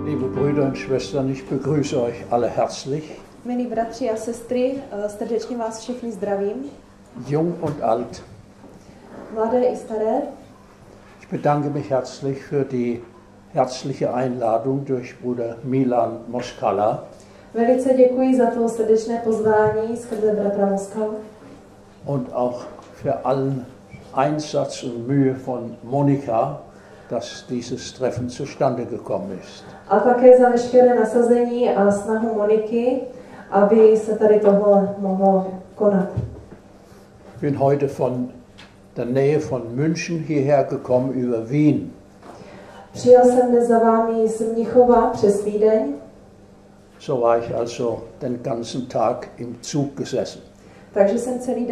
Liebe Brüder und Schwestern, ich begrüße euch alle herzlich. Milí bratři a sestry, srdečně vás všechny zdravím. Jung und alt. Mladé i staré. Ich bedanke mich herzlich für die herzliche Einladung durch Bruder Milan Moskala. Velice děkuji za to srdečné pozvání skrze bratra Moskala. Und auch für allen Einsatz und Mühe von Monika, dass dieses Treffen zustande gekommen ist. A také za veškeré nasazení a snahu Moniky, aby se tady tohle mohlo konat. Ich bin heute von der Nähe von München hierher gekommen über Wien. Přijel jsem dnes za vámi z Mnichova přes Vídeň. So war ich also den ganzen Tag im Zug gesessen. Takže jsem celý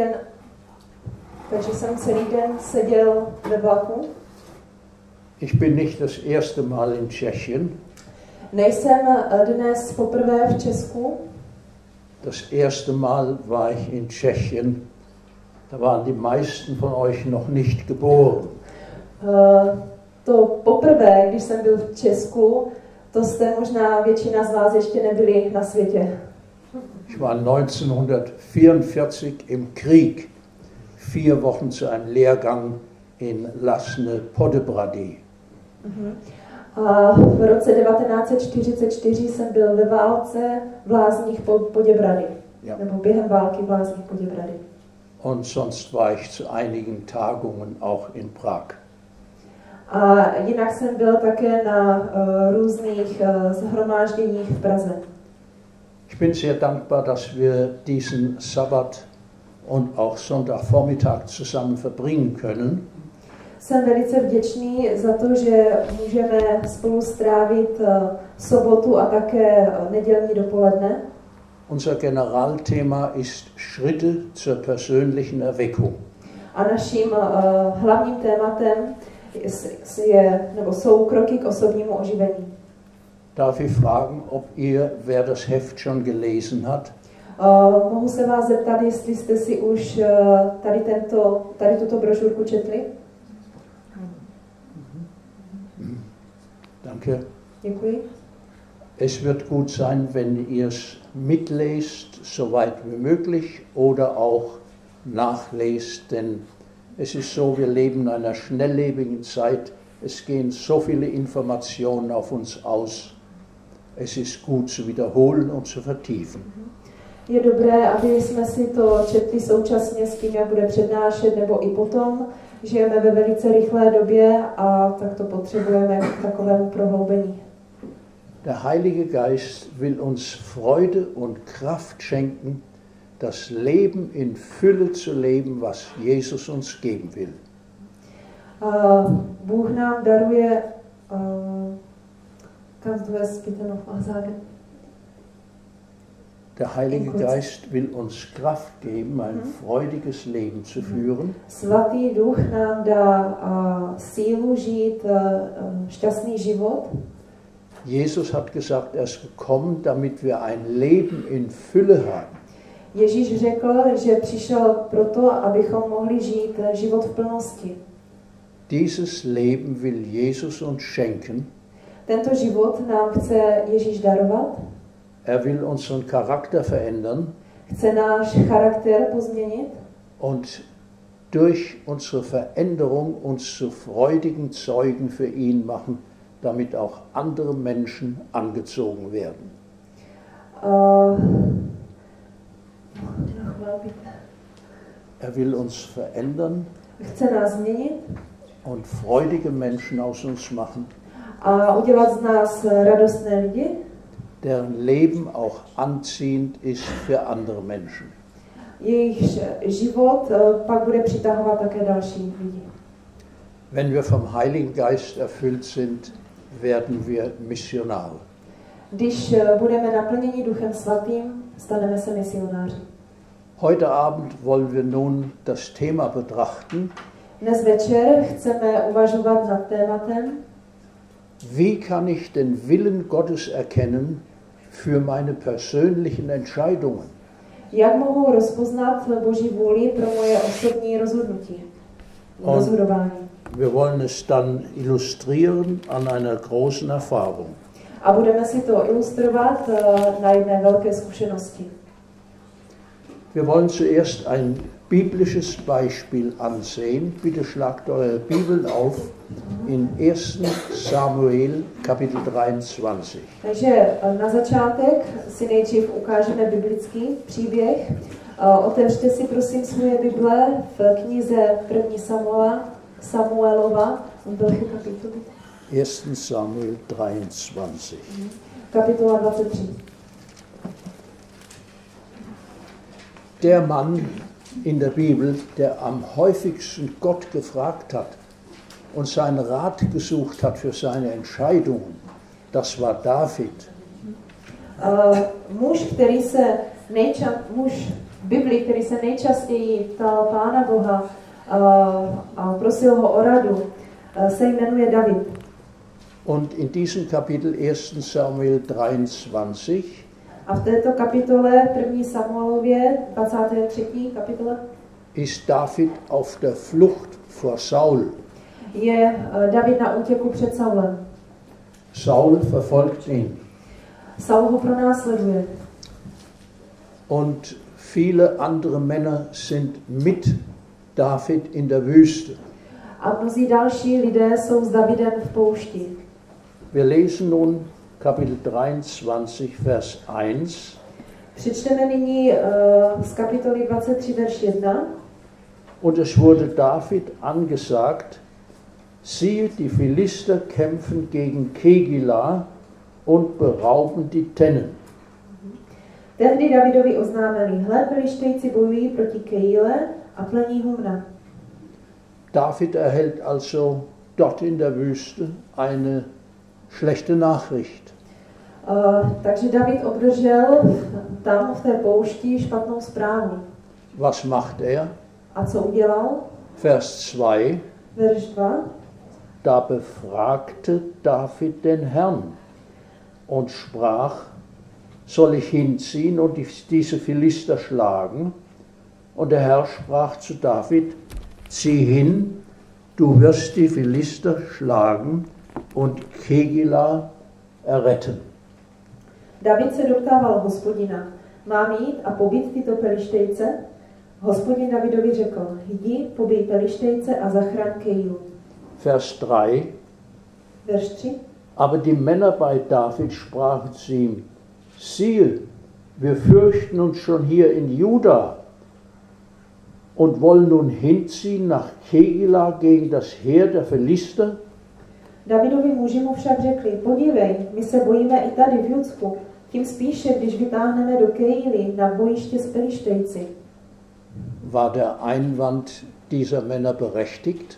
den seděl ve vlaku. Ich bin nicht das erste Mal in Tschechien. Nejsem dnes poprvé v Česku. Das erste Mal war ich in Tschechien. Da waren die meisten von euch noch nicht geboren. To poprvé, když jsem byl v Česku, to jste možná většina z vás ještě nebyli na světě. Ich war 1944 im Krieg 4 Wochen zu einem Lehrgang in Lasne Poděbrady. A v roce 1944 jsem byl ve válce v Lázních Poděbrady. Ja. Nebo během války v Lázních Poděbrady. Und sonst war ich zu einigen Tagungen auch in Prag. A jinak jsem byl také na různých shromážděních v Praze. Ich bin sehr dankbar, dass wir diesen Sabbat und auch Sonntagvormittag zusammen verbringen können. Jsem velice vděčný za to, že můžeme spolu strávit sobotu a také nedělní dopoledne. Unser Generalthema ist Schritte zur persönlichen Erweckung. A naším hlavním tématem jsou kroky k osobnímu oživení. Darf ich fragen, ob wer das Heft schon gelesen hat? Mohu se vás zeptat, jestli jste si už tady tuto brožurku četli? Danke. Děkuji. Es wird gut sein, wenn ihr es mitlest, soweit wie möglich, oder auch nachlest, denn es ist so, wir leben in einer schnelllebigen Zeit, es gehen so viele Informationen auf uns aus. Es ist gut zu wiederholen und zu vertiefen. Je dobré, aby jsme si to četli současně s tím, jak bude přednášet, nebo i potom. Žijeme ve velice rychlé době a tak to potřebujeme k takovému prohloubení. Der Heilige Geist will uns Freude und Kraft schenken, das Leben in Fülle zu leben, was Jesus uns geben will. Bůh nám daruje, kannst du es bitte noch sagen? Der Heilige Geist will uns Kraft geben, ein freudiges Leben zu führen. Svatý Duch nám dá sílu žít šťastný život. Jesus hat gesagt, er ist gekommen, damit wir ein Leben in Fülle haben. Ježíš řekl, že přišel proto, abychom mohli žít život v plnosti. Dieses Leben will Jesus uns schenken. Tento život nám chce Ježíš darovat. Er will unseren Charakter verändern. Chce náš charakter pozměnit. Und durch unsere Veränderung uns zu freudigen Zeugen für ihn machen, damit auch andere Menschen angezogen werden. Er will uns verändern Chce nás změnit und freudige Menschen aus uns machen, a udělat z nás radostné lidi, deren Leben auch anziehend ist für andere Menschen. Jejichž život pak bude přitahovat také další lidi. Wenn wir vom Heiligen Geist erfüllt sind, werden wir Missionar. Když budeme naplněni Duchem Svatým, staneme se misionáři. Heute Abend wollen wir nun das Thema betrachten. Dnes večer chceme uvažovat nad tématem, wie kann ich den Willen Gottes erkennen für meine persönlichen Entscheidungen? Jak mohu rozpoznat Boží vůli pro moje osobní rozhodnutí, rozhodování? Wir wollen es dann illustrieren an einer großen Erfahrung. A budeme si to ilustrovat na jedné velké zkušenosti. Wir wollen zuerst ein biblisches Beispiel ansehen. Bitte schlagt eure Bibeln auf in 1. Samuel Kapitel 23. Takže na začátek si nejdřív ukážeme biblický příběh. Otevřte si prosím svoje Bible v knize 1. Samuelova. 1. Samuel 23. Kapitola 23. Der Mann in der Bibel, der am häufigsten Gott gefragt hat und seinen Rat gesucht hat für seine Entscheidungen, das war David. Muž v Biblii, který se nejčastěji ptal Pána Boha a prosil ho o radu, se jmenuje David. Und in diesem Kapitel 1. Samuel 23 a v této kapitole 1. Samuelově, 23. kapitole, ist David auf der Flucht vor Saul. Je David na útěku před Saulem. Saul verfolgt ihn. Saul ho pronásleduje. Und viele andere Männer sind mit David in der Wüste. A mnozí další lidé jsou s Davidem v poušti. Wir lesen nun Kapitel 23, Vers 1. Přečteme nyní z kapitoly 23, verš 1. Und es wurde David angesagt, siehe, die Philister kämpfen gegen Kegila und berauben die Tennen. Tehdy Davidovi oznámili, hle, Filištejci bojují proti Kejile a plení humna. David erhält also dort in der Wüste eine schlechte Nachricht. Takže David obdržel tam v té poušti špatnou zprávu. Was macht er? A co udělal? Vers 2. Verš 2. Da befragte David den Herrn und sprach, soll ich hinziehen und diese Philister schlagen? Und der Herr sprach zu David, zieh hin, du wirst die Philister schlagen und Kegila erretten. David se doptával Hospodina, mám jít a pobít tyto Pelištejce? Hospodin Davidovi řekl, jdi, pobij Pelištejce a zachraň Kejilu. Vers 3. Verš 3. Aber die Männer bei David sprachen zu ihm, siehe, wir fürchten uns schon hier in Juda und wollen nun hinziehen nach Kegila gegen das Heer der Philister? Davidovi muži mu však řekli, podívej, my se bojíme i tady v Judsku, tím spíše, když vytáhneme do Kejily na bojiště s Pelištejci. War der Einwand dieser Männer berechtigt?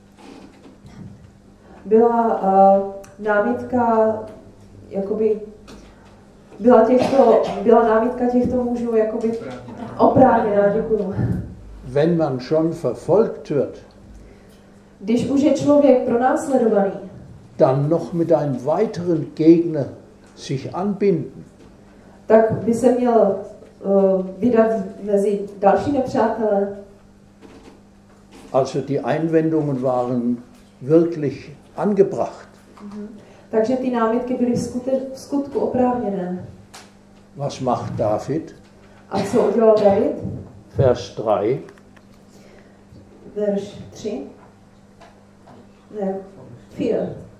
Byla námitka, byla námitka těchto mužů jakoby oprávněná, děkuju. Wenn man schon verfolgt wird, když už je člověk pronásledovaný, dann noch mit einem weiteren Gegner sich anbinden. Tak by se měl vydat mezi další nepřátelé. Also die Einwendungen waren wirklich angebracht. Takže ty námitky byly v skutku oprávněné. Was macht David? A co udělal David? Vers 3. Verš 3. Ne, 4.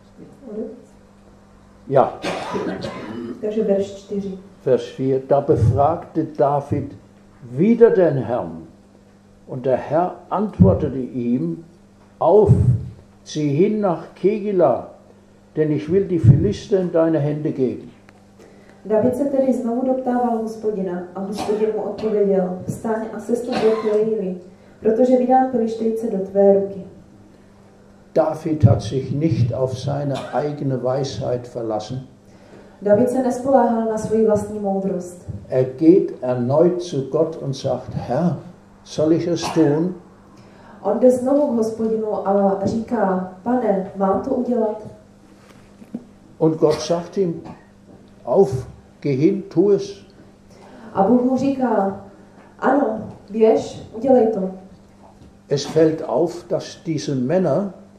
Ja. Takže verš 4. Vers 4. Da befragte David wieder den Herrn. Und der Herr antwortete ihm, auf, zieh hin nach Kegila, denn ich will die Philister in deine Hände geben. David se tedy znovu doptával Hospodina a Hospodin mu odpověděl, vstaň a sestup do Kejily, protože vydám Pelištejce do tvé ruky. David hat sich nicht auf seine eigene Weisheit verlassen. David se nespoléhal na svoji vlastní moudrost. Er geht erneut zu Gott und sagt, Herr, soll ich es tun? On jde znovu k Hospodinu a říká, Pane, mám to udělat? Und Gott sagt ihm, auf, geh hin, tu es. A Bůh mu říká, ano, běž, udělej to. Es fällt auf, dass diese Männer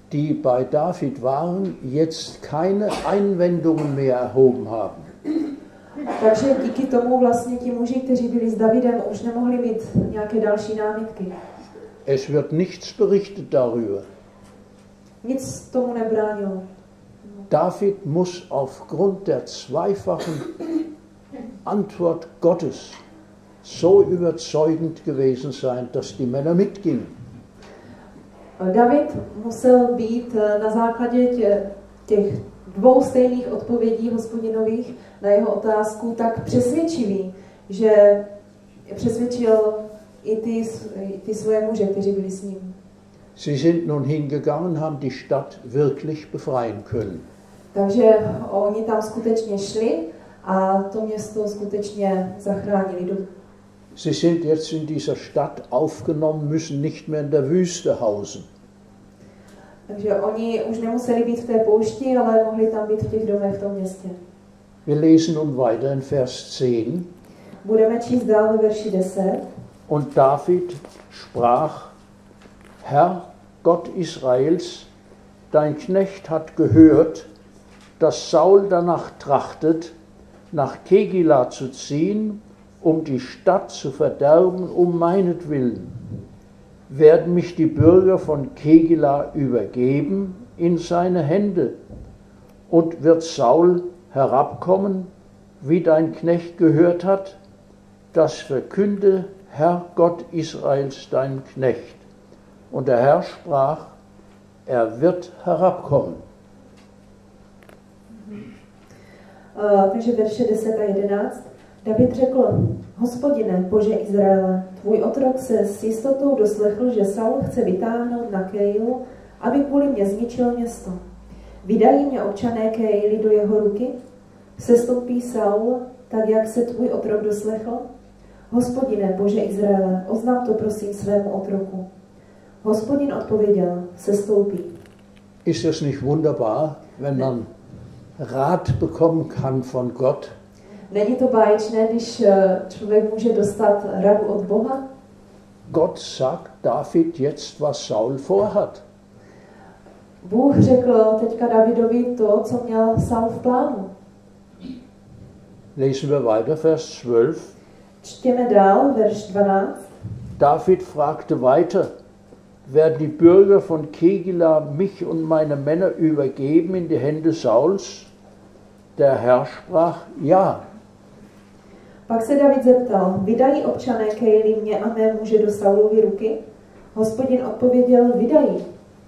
die bei David waren, jetzt keine Einwendungen mehr erhoben haben. Takže díky tomu vlastně ti muži, kteří byli s Davidem, už nemohli mít nějaké další námitky. Es wird nichts berichtet darüber. Nic tomu nebránilo. David muss aufgrund der zweifachen Antwort Gottes so überzeugend gewesen sein, dass die Männer mitgingen. David musel být na základě těch dvou stejných odpovědí Hospodinových na jeho otázku tak přesvědčivý, že přesvědčil i ty svoje muže, kteří byli s ním. Sie sind nun hingegangen, haben die Stadt wirklich befreien können. Takže oni tam skutečně šli a to město skutečně zachránili. Sie sind jetzt in dieser Stadt aufgenommen, müssen nicht mehr in der Wüste hausen. Takže oni už nemuseli být v té poušti, ale mohli tam být v těch domech v tom městě. Wir lesen nun weiter in Vers 10. Budeme číst dál ve verši 10. Und David sprach: Herr, Gott Israels, dein Knecht hat gehört, dass Saul danach trachtet, nach Kegila zu ziehen, um die Stadt zu verderben, meinetwillen. Werden mich die Bürger von Kegila übergeben in seine Hände, und wird Saul herabkommen, wie dein Knecht gehört hat? Das verkünde Herr Gott Israels dein Knecht. Und der Herr sprach: Er wird herabkommen. Takže verše 10 a 11. David řekl: Hospodine, Bože Izraele, tvůj otrok se s jistotou doslechl, že Saul chce vytáhnout na Keilu, aby kvůli mě zničil město. Vydají mě občané Keily do jeho ruky? Sestoupí Saul, tak jak se tvůj otrok doslechl? Hospodine, Bože Izraele, oznam to prosím svému otroku. Hospodin odpověděl: sestoupí. Ist es nicht wunderbar, wenn man Rat bekommen kann von Gott? Není to báječné, když člověk může dostat radu od Boha? Gott sagt David jetzt, was Saul vorhat. Bůh řekl teďka Davidovi to, co měl Saul v plánu. Lesen wir weiter, Vers 12. Čtěme dál, verš 12. David fragte weiter: Werden die Bürger von Kegila mich und meine Männer übergeben in die Hände Sauls? Der Herr sprach: Ja. Pak se David zeptal: Vydají občané Keily mě a mé muže do Saulovy ruky? Hospodin odpověděl: vydají.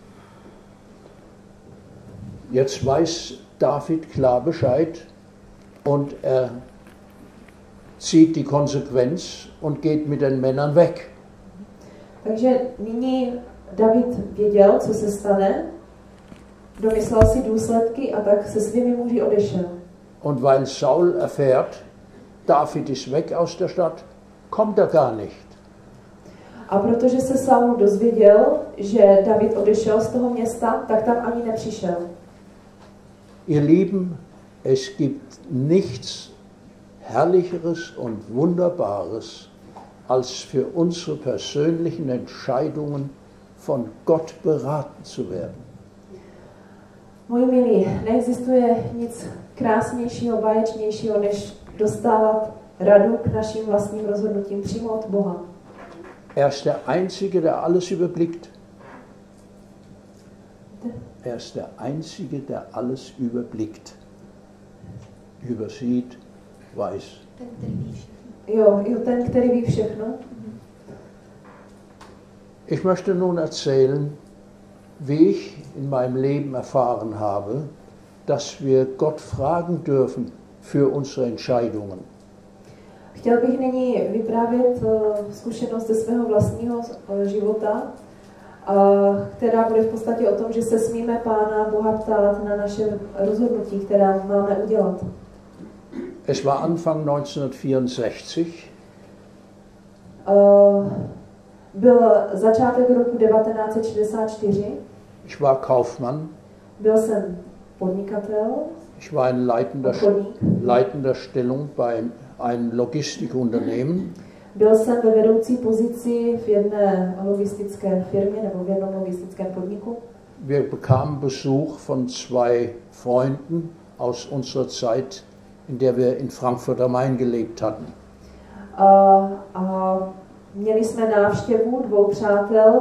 Jetzt weiß David klar Bescheid und er zieht die Konsequenz und geht mit den Männern weg. Takže nyní David věděl, co se stane, domyslel si důsledky a tak se svými muži odešel. Und weil Saul erfährt, David ist weg aus der Stadt, kommt er gar nicht. A protože se Saul dozvěděl, že David odešel z toho města, tak tam ani nepřišel. Ihr Lieben, es gibt nichts Herrlicheres und Wunderbares, als für unsere persönlichen Entscheidungen von Gott beraten zu werden. Moji milí, neexistuje nic krásnějšího, báječnějšího, než dostávat radu k našim vlastním rozhodnutím přímo od Boha. Er ist der Einzige, der alles überblickt. Er ist der Einzige, der alles überblickt, übersieht, weiß. Jo, ten, který ví všechno. Ich möchte nun erzählen, wie ich in meinem Leben erfahren habe, dass wir Gott fragen dürfen für unsere Entscheidungen. Chtěl bych nyní vyprávět zkušenost ze svého vlastního života, která bude v podstatě o tom, že se smíme Pána Boha ptát na naše rozhodnutí, která máme udělat. Es war Anfang 1964. Byl začátek roku 1964. Ich war Kaufmann. Byl jsem podnikatel. Ich war in leitender Stellung bei einem Logistikunternehmen. Byl jsem ve vedoucí pozici v jedné logistické firmě nebo v jednom logistickém podniku. wir bekamen Besuch von zwei Freunden aus unserer Zeit, in der wir in Frankfurt am Main gelebt hatten. A měli jsme návštěvu dvou přátel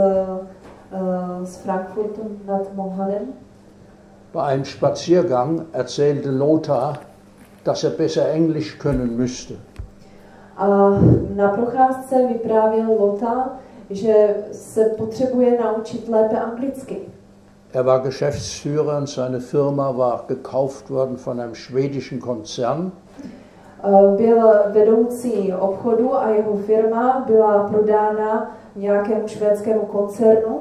z Frankfurtu nad Mohanem. Bei einem Spaziergang erzählte Lothar, dass er besser Englisch können müsste. A na procházce vyprávěl Lothar, že se potřebuje naučit lépe anglicky. Er war Geschäftsführer und seine Firma war gekauft worden von einem schwedischen Konzern. Byl vedoucí obchodu a jeho firma byla prodána nějakému švédskému koncernu.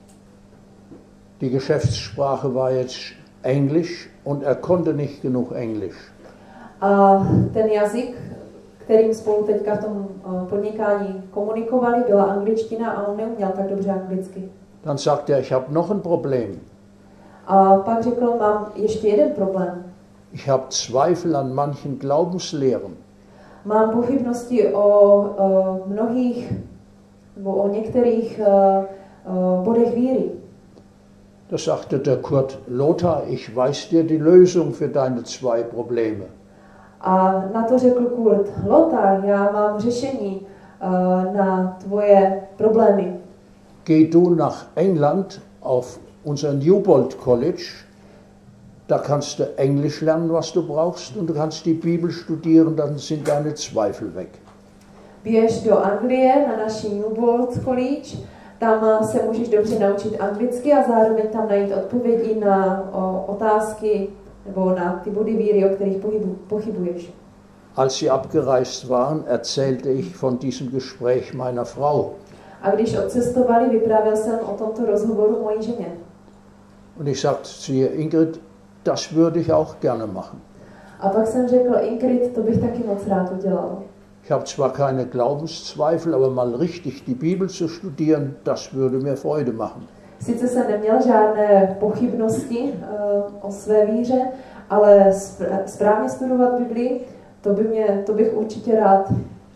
Die Geschäftssprache war jetzt Englisch und er konnte nicht genug Englisch. A ten jazyk, kterým spolu teďka v tom podnikání komunikovali, byla angličtina a on neuměl tak dobře anglicky. Dann sagte er, ich habe noch ein Problem. A pak řekl, mám ještě jeden problém. Ich habe Zweifel an manchen Glaubenslehren. Mám pochybnosti o mnohých, nebo o některých bodech víry. Da sagte der Kurt, Lothar, ich weiß dir die Lösung für deine zwei Probleme. A na to řekl Kurt, Lothar, já mám řešení na tvoje problémy. Geh du nach England auf unser Newbold College, da kannst du Englisch lernen, was du brauchst, und du kannst die Bibel studieren, dann sind deine Zweifel weg. Běž do Anglie na naší Newbold College, tam se můžeš dobře naučit anglicky a zároveň tam najít odpovědi na otázky nebo na ty body víry, o kterých pochybuješ. Als sie abgereist waren, erzählte ich von diesem Gespräch meiner Frau. A když odcestovali, vyprávěl jsem o tomto rozhovoru mojí ženě. Und ich sagte zu ihr, Ingrid, das würde ich auch gerne machen. A pak jsem řekl, Ingrid, to bych taky moc rád udělal. Ich habe zwar keine Glaubenszweifel, aber mal richtig die Bibel zu studieren, das würde mir Freude machen. Sice jsem neměl žádné pochybnosti o své víře, ale správně studovat Biblii, to bych určitě rád.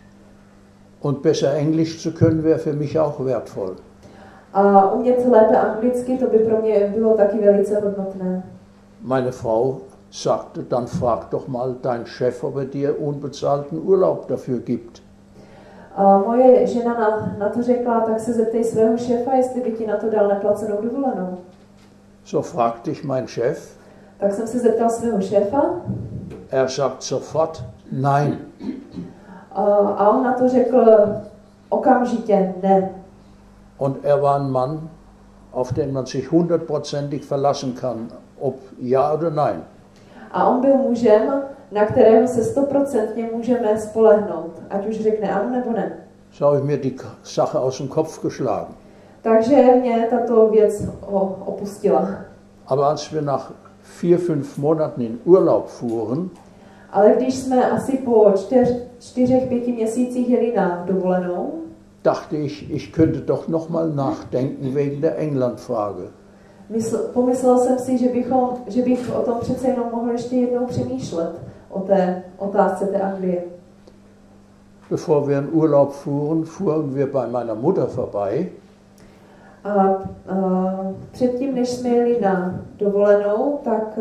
Und besser Englisch zu können, wäre für mich auch wertvoll. A umět lépe anglicky, to by pro mě bylo taky velice hodnotné. Meine Frau sagte, dann frag doch mal deinen Chef, ob er dir unbezahlten Urlaub dafür gibt. A moje žena na to řekla, tak se zeptej svého šéfa, jestli by ti na to dal neplacenou dovolenou. So fragte ich meinen Chef. Tak jsem se zeptal svého šéfa. Er sagt sofort, nein. A on na to řekl okamžitě ne. Und er war ein Mann, auf den man sich 100%ig verlassen kann, ob ja oder nein. A on byl mužem, na kterého se 100% můžeme spolehnout, ať už řekne ano nebo ne. So habe ich mir die Sache aus dem Kopf geschlagen. Takže mě tato věc opustila. Aber als wir nach 4-5 Monaten in Urlaub fuhren, ale když jsme asi po 4-5 měsících jeli na dovolenou, dachte ich könnte doch noch mal nachdenken wegen der England-Frage. Pomyslel jsem si, že bych o tom přece jenom mohl ještě jednou přemýšlet, o té otázce té Anglie. Bevor wir in Urlaub fuhren wir bei meiner Mutter vorbei. A předtím, než jsme jeli na dovolenou, tak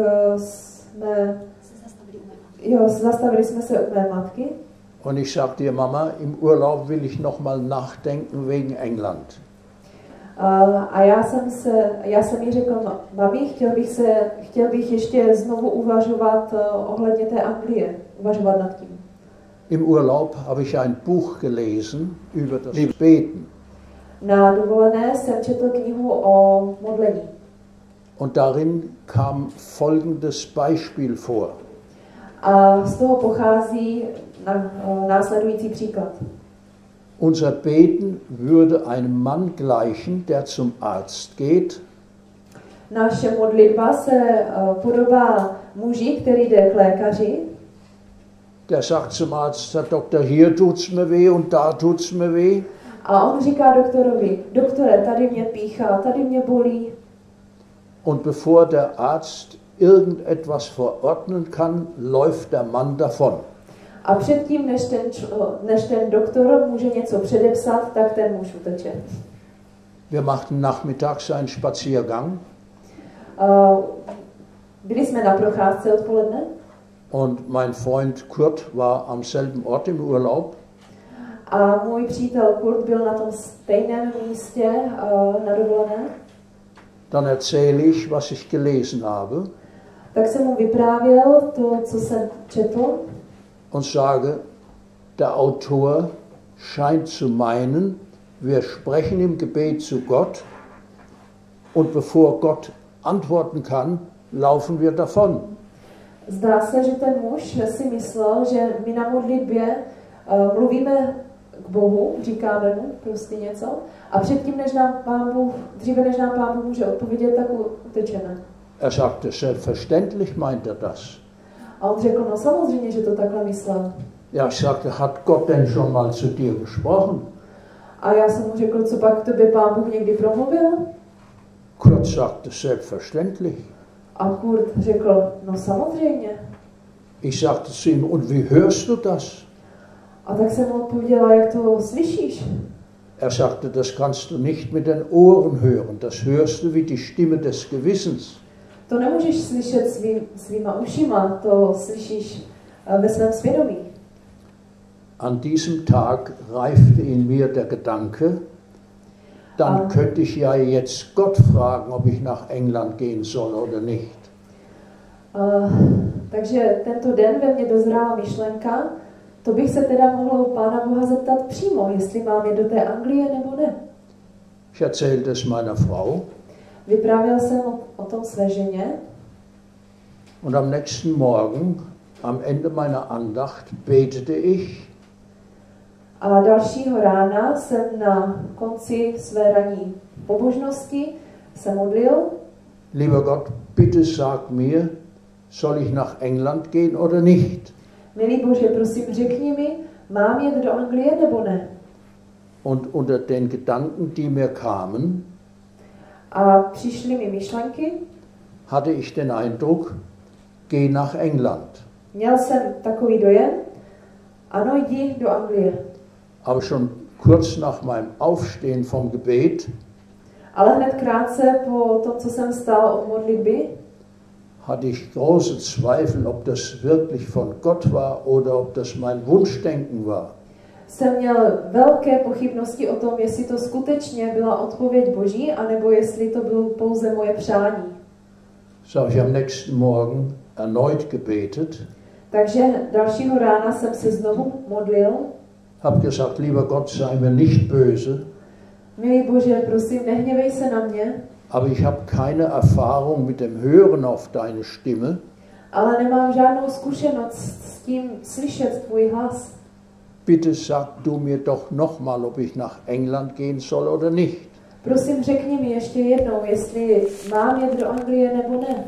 zastavili jsme se u mé matky. Und ich sagte ihr, Mama, im Urlaub will ich noch mal nachdenken wegen England. A já jsem jí řekl, mami, chtěl bych ještě znovu uvažovat ohledně té Anglie, uvažovat nad tím. Im Urlaub habe ich ein Buch gelesen über das Beten. Na dovolené jsem četl knihu o modlení. Und darin kam folgendes Beispiel vor. A z toho pochází následující příklad. Unser Beten würde einem Mann gleichen, der zum Arzt geht. Naše modlitba se podobá muži, který jde k lékaři. Der sagt zum Arzt, Herr Doktor, hier tut's mir weh und da tut's mir weh. A on říká doktorovi, doktore, tady mě píchá, tady mě bolí. Und bevor der Arzt irgendetwas verordnen kann, läuft der Mann davon. A předtím, než ten doktor může něco předepsat, tak ten muž uteče. Wir machten nachmittags einen Spaziergang Byli jsme na procházce odpoledne und mein Freund Kurt war am selben Ort im Urlaub. a můj přítel Kurt byl na tom stejném místě na dovolené. Dann erzähle ich, was ich gelesen habe Tak jsem mu vyprávěl to, co jsem četl und sage, der Autor scheint zu meinen, wir sprechen im Gebet zu Gott und bevor Gott antworten kann, laufen wir davon. Zdá se, že ten muž si myslel, že my na modlitbě mluvíme k Bohu, říkáme mu prostě něco a předtím, dříve než nám Pán Bůh může odpovědět, tak utečeme. Er sagte, selbstverständlich meint er das. A on řekl, no samozřejmě, že to takhle myslel. Ja, ich sagte, hat Gott denn schon mal zu dir gesprochen? A já jsem mu řekl, co pak k tobě Pán Bůh někdy promluvil? Kurt sagte, selbstverständlich. A Kurt řekl, no samozřejmě. Ich sagte zu ihm, und wie hörst du das? A tak jsem mu odpověděla, jak to slyšíš? Er sagte, das kannst du nicht mit den Ohren hören, das hörst du wie die Stimme des Gewissens. To nemůžeš slyšet svýma ušima, to slyšíš ve svém svědomí. An diesem Tag reifte in mir der Gedanke, dann könnte ich ja jetzt Gott fragen, ob ich nach England gehen soll oder nicht. Takže tento den ve mně dozrála myšlenka, to bych se teda mohl Pána Boha zeptat přímo, jestli mám jít do té Anglie nebo ne. Ich erzählte es meiner Frau. Vyprávěl jsem o tom své ženě. Und am nächsten Morgen, am Ende meiner Andacht, betete ich. A dalšího rána jsem na konci své ranní pobožnosti se modlil. Lieber Gott, bitte sag mir, soll ich nach England gehen oder nicht? Milý Bože, prosím, řekni mi, mám jet do Anglie nebo ne? Und unter den Gedanken, die mir kamen, a přišly mi myšlenky, hatte ich den Eindruck, geh nach England. Měl jsem takový dojem, ano, jdi do Anglie. Aber schon kurz nach meinem Aufstehen vom Gebet Ale hned krátce po tom, co jsem stál od modlitby, hatte ich große Zweifel, ob das wirklich von Gott war oder ob das mein Wunschdenken war. Jsem měl velké pochybnosti o tom, jestli to skutečně byla odpověď Boží, anebo jestli to bylo pouze moje přání. So habe ich am nächsten Morgen erneut gebetet. Takže dalšího rána jsem se znovu modlil. Habe gesagt, lieber Gott, sei mir nicht böse. Milý Bože, prosím, nehněvej se na mě. Aber ich habe keine Erfahrung mit dem Hören auf deine Stimme. Ale nemám žádnou zkušenost s tím slyšet tvůj hlas. Bitte sag du mir doch nochmal, ob ich nach England gehen soll oder nicht. Prosím, řekni mi ještě jednou, jestli mám jet do Anglie nebo ne.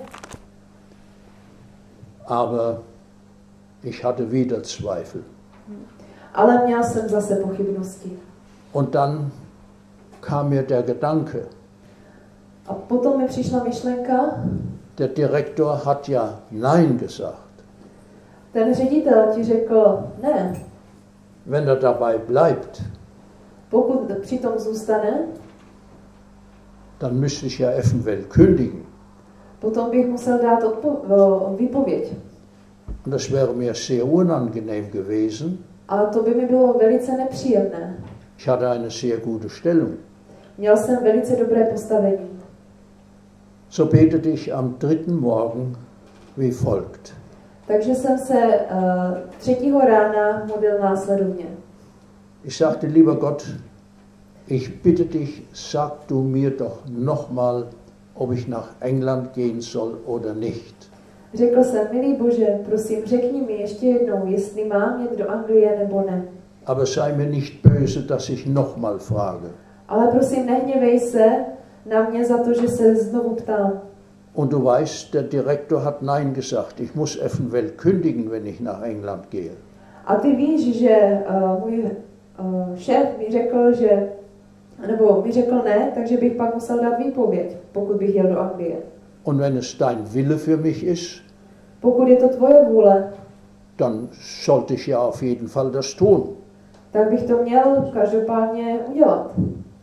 Aber ich hatte wieder Zweifel. Ale měl jsem zase pochybnosti. Und dann kam mir der Gedanke, a potom mi přišla myšlenka, der Direktor hat ja Nein gesagt. Ten ředitel ti řekl ne. Wenn er dabei bleibt, pokud přitom zůstane, dann müsste ich ja eventuell kündigen. Potom bych musel dát výpověď. Und das wäre mir sehr unangenehm gewesen. A to by mi bylo velice nepříjemné. Ich hatte eine sehr gute Stellung. Měl jsem velice dobré postavení. So betete ich am 3. Morgen wie folgt. Takže jsem se 3. rána modlil následovně. Ich sagte, lieber Gott, ich bitte dich, sag du mir doch nochmal, ob ich nach England gehen soll oder nicht. Řekl jsem, milý Bože, prosím, řekni mi ještě jednou, jestli mám jet do Anglie nebo ne. Aber sei mir nicht böse, dass ich nochmal frage. Ale prosím, nehněvej se na mě za to, že se znovu ptám. Und du weißt, der Direktor hat Nein gesagt. Ich muss eventuell kündigen, wenn ich nach England gehe. A ty víš, že můj šéf mi řekl, nebo mi řekl ne, takže bych pak musel dát výpověď, pokud bych jel do Anglie. Und wenn es dein Wille für mich ist, pokud je to tvoje vůle, dann sollte ich ja auf jeden Fall das tun. Tak bych to měl každopádně udělat.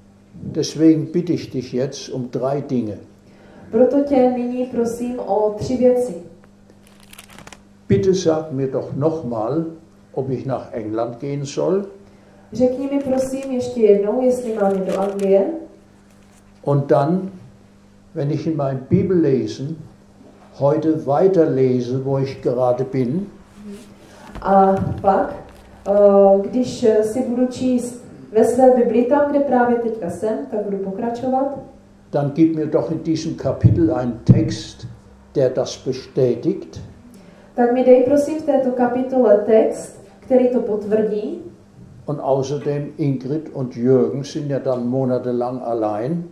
Deswegen bitte ich dich jetzt um 3 Dinge. Proto tě nyní prosím o 3 věci. Bitte sag mir doch nochmal, ob ich nach England gehen soll. Řekni mi prosím ještě jednou, jestli mám jít do Anglie. Und dann, wenn ich in meinem Bibellesen heute weiterlese, wo ich gerade bin, A pak, když si budu číst ve své Bibli tam, kde právě teďka jsem, tak budu pokračovat. dann gib mir doch in diesem Kapitel einen Text, der das bestätigt. Tak mi dej prosím v této kapitole text, který to potvrdí. Und außerdem Ingrid und Jürgen sind ja dann monatelang allein.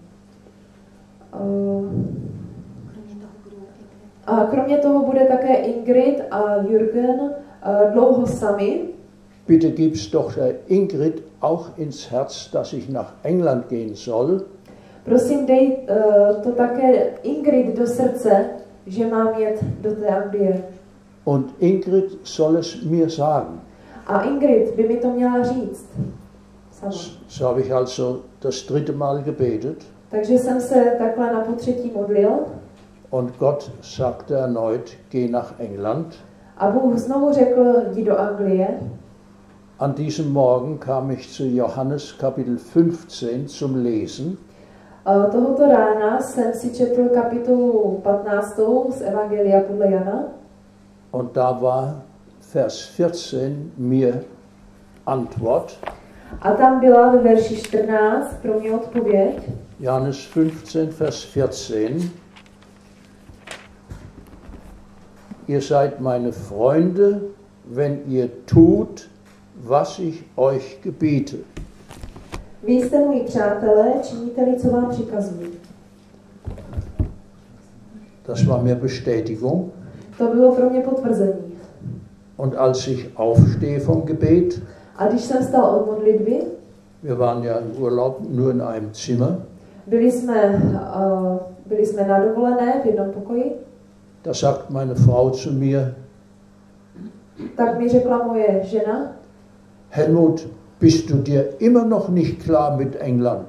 A kromě toho bude také Ingrid a Jürgen dlouho sami. Bitte gib's doch der Ingrid auch ins Herz, dass ich nach England gehen soll. Prosím, dej to také Ingrid do srdce, že mám jet do té Anglie. Und Ingrid soll es mir sagen. A Ingrid by mi to měla říct. Sama. So habe ich also das 3. Mal gebetet. Takže jsem se takhle na potřetí modlil. Und Gott sagte erneut, geh nach England. A Bůh znovu řekl, jdi do Anglie. An diesem Morgen kam ich zu Johannes Kapitel 15 zum Lesen. Tohoto rána jsem si četl kapitolu 15. z Evangelia podle Jana. Und da war Vers 14 mir Antwort. A tam byla ve verši 14 pro mě odpověď. Johannes 15, Vers 14. Ihr seid meine Freunde, wenn ihr tut, was ich euch gebiete. Vy jste moji přátelé, činíte-li, co vám přikazuji. Das war mir Bestätigung. To bylo pro mě potvrzení. Und als ich aufstehe vom Gebet, A když jsem stal od modlitby, wir waren ja im Urlaub nur in einem Zimmer, byli jsme na dovolené v jednom pokoji, da sagt meine Frau zu mir, tak mi řekla moje žena, Helmut, bist du dir immer noch nicht klar mit England?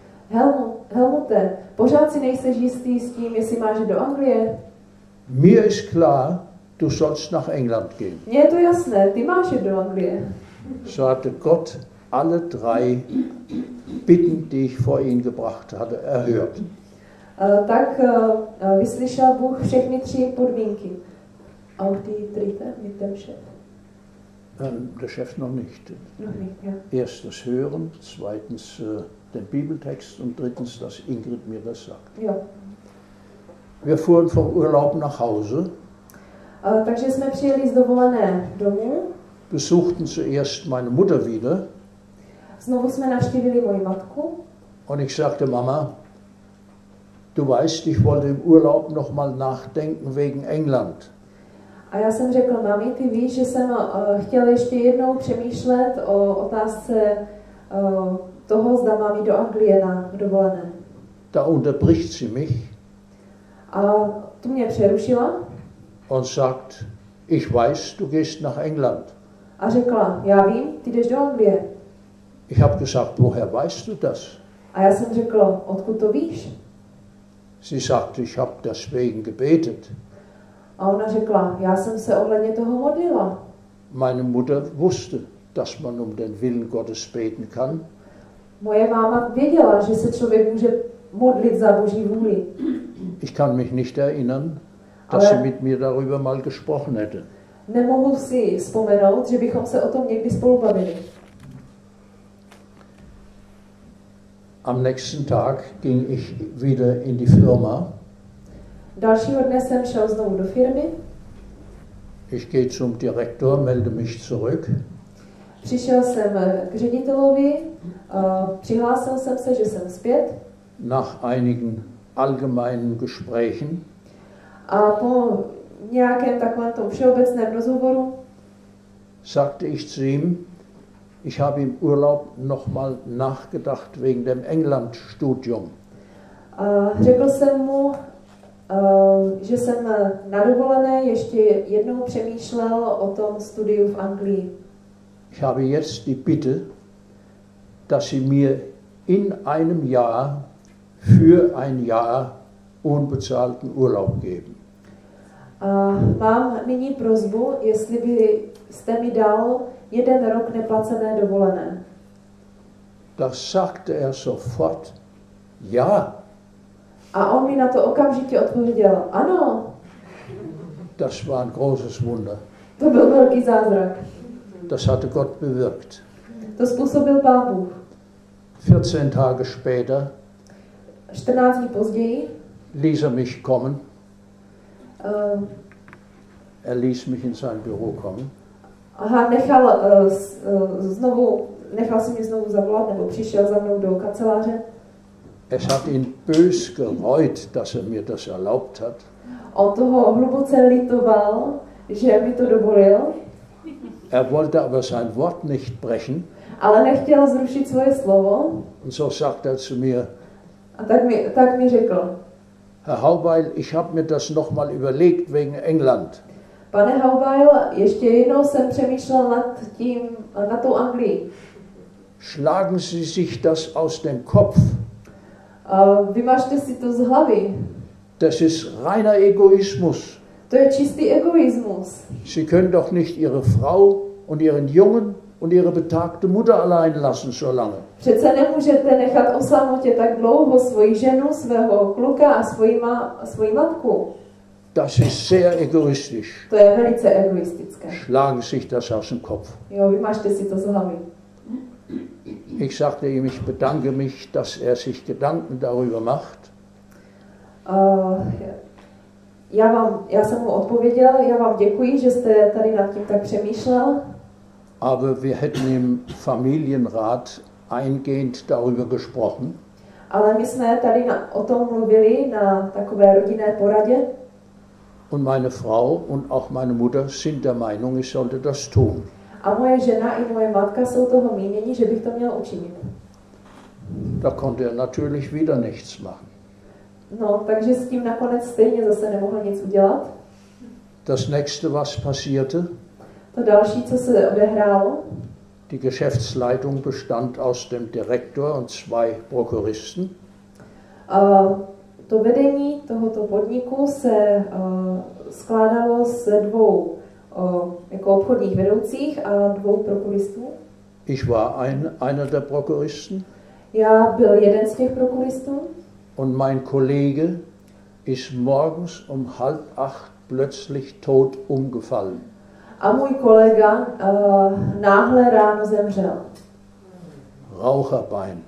Helmute, pořád si nejseš jistý s tím, jestli máš jít do Anglie? Mir ist klar, du sollst nach England gehen. Mně je to jasné, ty máš jít do Anglie. So hatte Gott alle 3 Bitten, die ich vor ihn gebracht hatte, erhört. Tak vyslyšel Bůh všechny 3 podmínky. Auch die dritte mit dem Chef. Der Chef noch nicht. Noch nicht, ja. Erst das Hören, zweitens den Bibeltext und drittens, dass Ingrid mir das sagt. Jo. Wir fuhren vom Urlaub nach Hause, Takže jsme přijeli z dovolené domů. besuchten zuerst meine Mutter wieder. Znovu jsme navštívili moji matku. Und ich sagte, Mama, du weißt, ich wollte im Urlaub noch mal nachdenken wegen England. A já jsem řekl, mami, ty víš, že jsem chtěl ještě jednou přemýšlet o otázce toho, zda mám jít do Anglie na dovolené. Da unterbricht sie mich A tu mě přerušila und sagt, ich weiß, du gehst nach England. a řekla, já vím, ty jdeš do Anglie. Ich habe gesagt, woher weißt du das? A já jsem řekl, odkud to víš? Sie sagte, ich habe deswegen gebetet. A ona řekla, já jsem se ohledně toho modlila. Meine Mutter wusste, dass man um den Willen Gottes beten kann. Moje máma věděla, že se člověk může modlit za Boží vůli. Ich kann mich nicht erinnern, dass sie mit mir darüber mal gesprochen hätte. Nemohu si vzpomenout, že bychom se o tom někdy spolu bavili. Am nächsten Tag ging ich wieder in die Firma. Dalšího dne jsem šel znovu do firmy. Ich gehe zum Direktor, melde mich zurück. Přišel jsem k ředitelovi, přihlásil jsem se, že jsem zpět. Nach einigen allgemeinen Gesprächen A po nějakém takovém tom všeobecném rozhovoru sagte ich zu ihm, ich habe im Urlaub nochmal nachgedacht wegen dem England-Studium. Řekl jsem mu, že jsem na dovolené ještě jednou přemýšlel o tom studiu v Anglii. Ich habe jetzt die Bitte, dass Sie mir in einem Jahr für ein Jahr unbezahlten Urlaub geben. Mám nyní prosbu, jestli byste mi dal 1 rok neplacené dovolené. Da sagte er sofort, ja. A on mi na to okamžitě odpověděl, ano. Das war ein großes Wunder. To byl velký zázrak. Das hatte Gott bewirkt. To způsobil Pán Bůh. 14 Tage später 14 dní později ließ er mich kommen. uh, Er ließ mich in sein Büro kommen. nechal si mě znovu zavolat, nebo přišel za mnou do kanceláře. Es hat ihn bös gereut, dass er mir das erlaubt hat. On toho hluboce litoval, že mi to dovolil. Er wollte aber sein Wort nicht brechen. Ale nechtěl zrušit svoje slovo. Und so sagt er zu mir, A tak mi řekl, Herr Haubeil, ich habe mir das nochmal überlegt wegen England. Pane Haubeil, ještě jednou jsem přemýšlel nad tou Anglií. Schlagen Sie sich das aus dem Kopf. Vymažte si to z hlavy. Das ist reiner Egoismus. To je čistý egoismus. Sie können doch nicht Ihre Frau und Ihren Jungen und Ihre betagte Mutter allein lassen so lange. Přece nemůžete nechat o samotě tak dlouho svoji ženu, svého kluka a svoji matku. Das ist sehr egoistisch. To je velice egoistické. Schlagen sich das aus dem Kopf. Jo, vymažte si to z hlavy. Ich sagte ihm, ich bedanke mich, dass er sich Gedanken darüber macht. Já jsem mu odpověděl, já vám děkuji, že jste tady nad tím tak přemýšlel. Aber wir hätten im Familienrat eingehend darüber gesprochen. Ale my jsme tady o tom mluvili na takové rodinné poradě. Und meine Frau und auch meine Mutter sind der Meinung, ich sollte das tun. A moje žena i moje matka jsou toho mínění, že bych to měl učinit. Da konnte er natürlich wieder nichts machen. No, takže s tím nakonec stejně zase nemohl nic udělat. Das nächste, was passierte, To další, co se odehrálo, die Geschäftsleitung bestand aus dem Direktor und 2 Prokuristen. To vedení tohoto podniku se skládalo z 2 jako obchodních vedoucích a 2 prokuristů. Ich war einer der Prokuristen. Já byl jeden z těch prokuristů. Und mein Kollege ist morgens um 7:30 plötzlich tot umgefallen. A můj kolega náhle ráno zemřel. Raucherbein.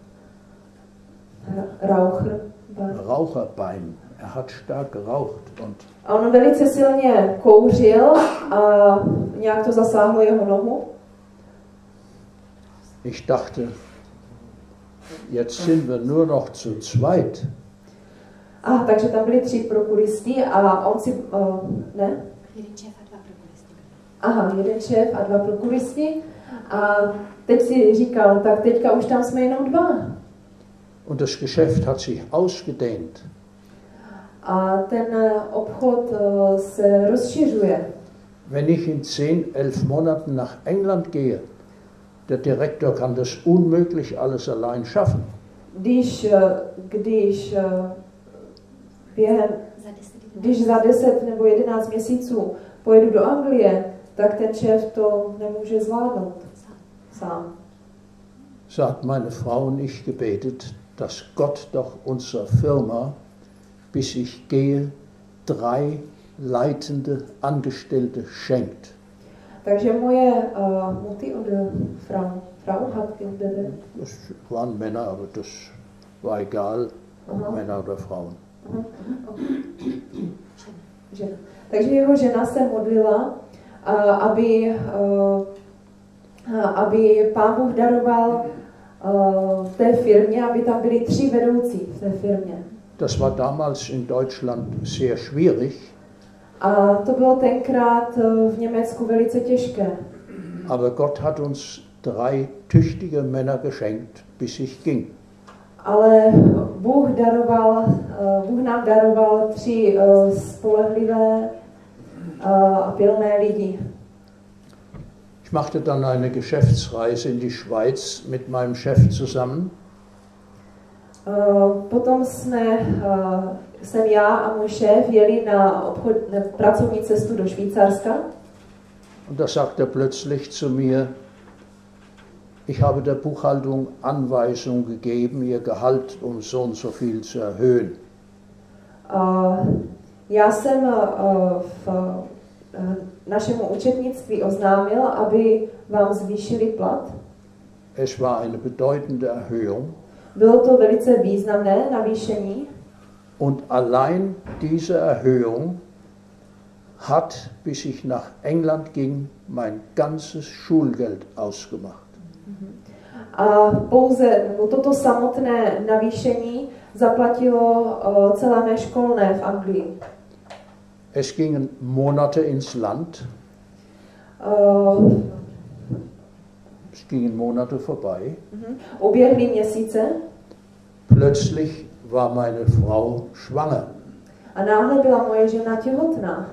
Raucherbein. Er hat stark geraucht. A on velice silně kouřil a nějak to zasáhlo jeho nohu. Ich dachte, jetzt sind wir nur noch zu zweit. Takže tam byli 3 prokuristi a on si, ne? Jeden šéf a 2 prokuristi. A teď si říkal, tak teďka už tam jsme jenom 2. Und das Geschäft hat sich ausgedehnt. A ten obchod se rozšiřuje. Wenn ich in 10-11 Monaten nach England gehe, der Direktor kann das unmöglich alles allein schaffen. Když za 10 nebo 11 měsíců pojedu do Anglie, tak ten šéf to nemůže zvládnout sám. So hat meine Frau und ich gebetet, dass Gott doch unserer Firma, bis ich gehe, 3 leitende Angestellte schenkt. Takže moje Mutti und Frau hat gebetet. Das waren Männer, aber das war egal, ob Männer oder Frauen. Takže jeho žena se modlila, aby Pán Bůh daroval v té firmě, aby tam byli 3 vedoucí v té firmě. Das war damals in Deutschland sehr schwierig. A to bylo tenkrát v Německu velice těžké. Aber Gott hat uns 3 tüchtige Männer geschenkt, bis ich ging. Ale Bůh nám daroval 3 spolehlivé a pilné lidi. Ich machte dann eine Geschäftsreise in die Schweiz mit meinem Chef zusammen. Potom jsem já a můj šéf jeli na pracovní cestu do Švýcarska. Und da sagt er plötzlich zu mir, ich habe der Buchhaltung Anweisung gegeben, ihr Gehalt um so und so viel zu erhöhen. Já jsem našemu účetnictví oznámil, aby vám zvýšili plat. Es war eine bedeutende Erhöhung. Bylo to velice významné navýšení. Und allein diese Erhöhung hat, bis ich nach England ging, mein ganzes Schulgeld ausgemacht. A pouze toto samotné navýšení zaplatilo celé mé školné v Anglii. Es gingen Monate ins Land. Es gingen Monate vorbei. Uběhly měsíce. Plötzlich war meine Frau schwanger. A náhle byla moje žena těhotná.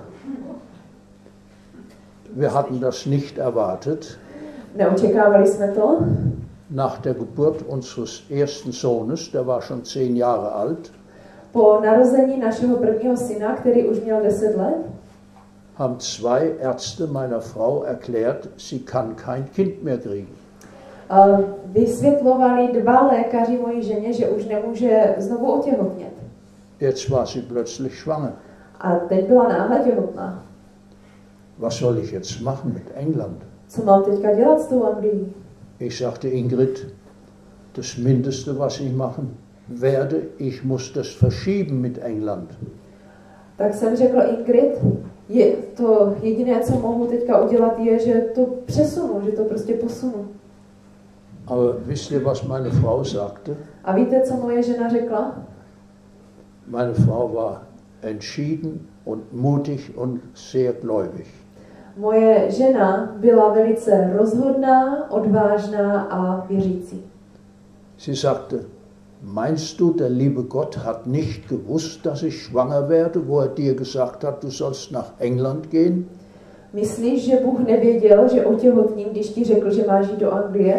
Wir hatten das nicht erwartet. Neočekávali jsme to. Nach der Geburt unseres ersten Sohnes, der war schon 10 Jahre alt, Po narození našeho prvního syna, který už měl 10 let, haben 2 Ärzte meiner Frau erklärt, sie kann kein Kind mehr kriegen. Vysvětlovali 2 lékaři mojí ženě, že už nemůže znovu otěhotnět. Jetzt war sie plötzlich schwanger. A teď byla náhle těhotná. Was soll ich jetzt machen mit England? Co mám teďka dělat s tou Anglií? Ich sagte, Ingrid, das Mindeste, was ich machen werde, ich muss das verschieben mit England. Tak jsem řekl, Ingrid, je to jediné, co mohu teďka udělat, je, že to přesunu, že to prostě posunu. Aber wisst ihr, was meine Frau sagte? A víte, co moje žena řekla? Meine Frau war entschieden und mutig und sehr gläubig. Moje žena byla velice rozhodná, odvážná a věřící. Sie sagte, meinst du, der liebe Gott hat nicht gewusst, dass ich schwanger werde, wo er dir gesagt hat, du sollst nach England gehen? Myslíš, že Bůh nevěděl, že otěhotním, když ti řekl, že máš jít do Anglie?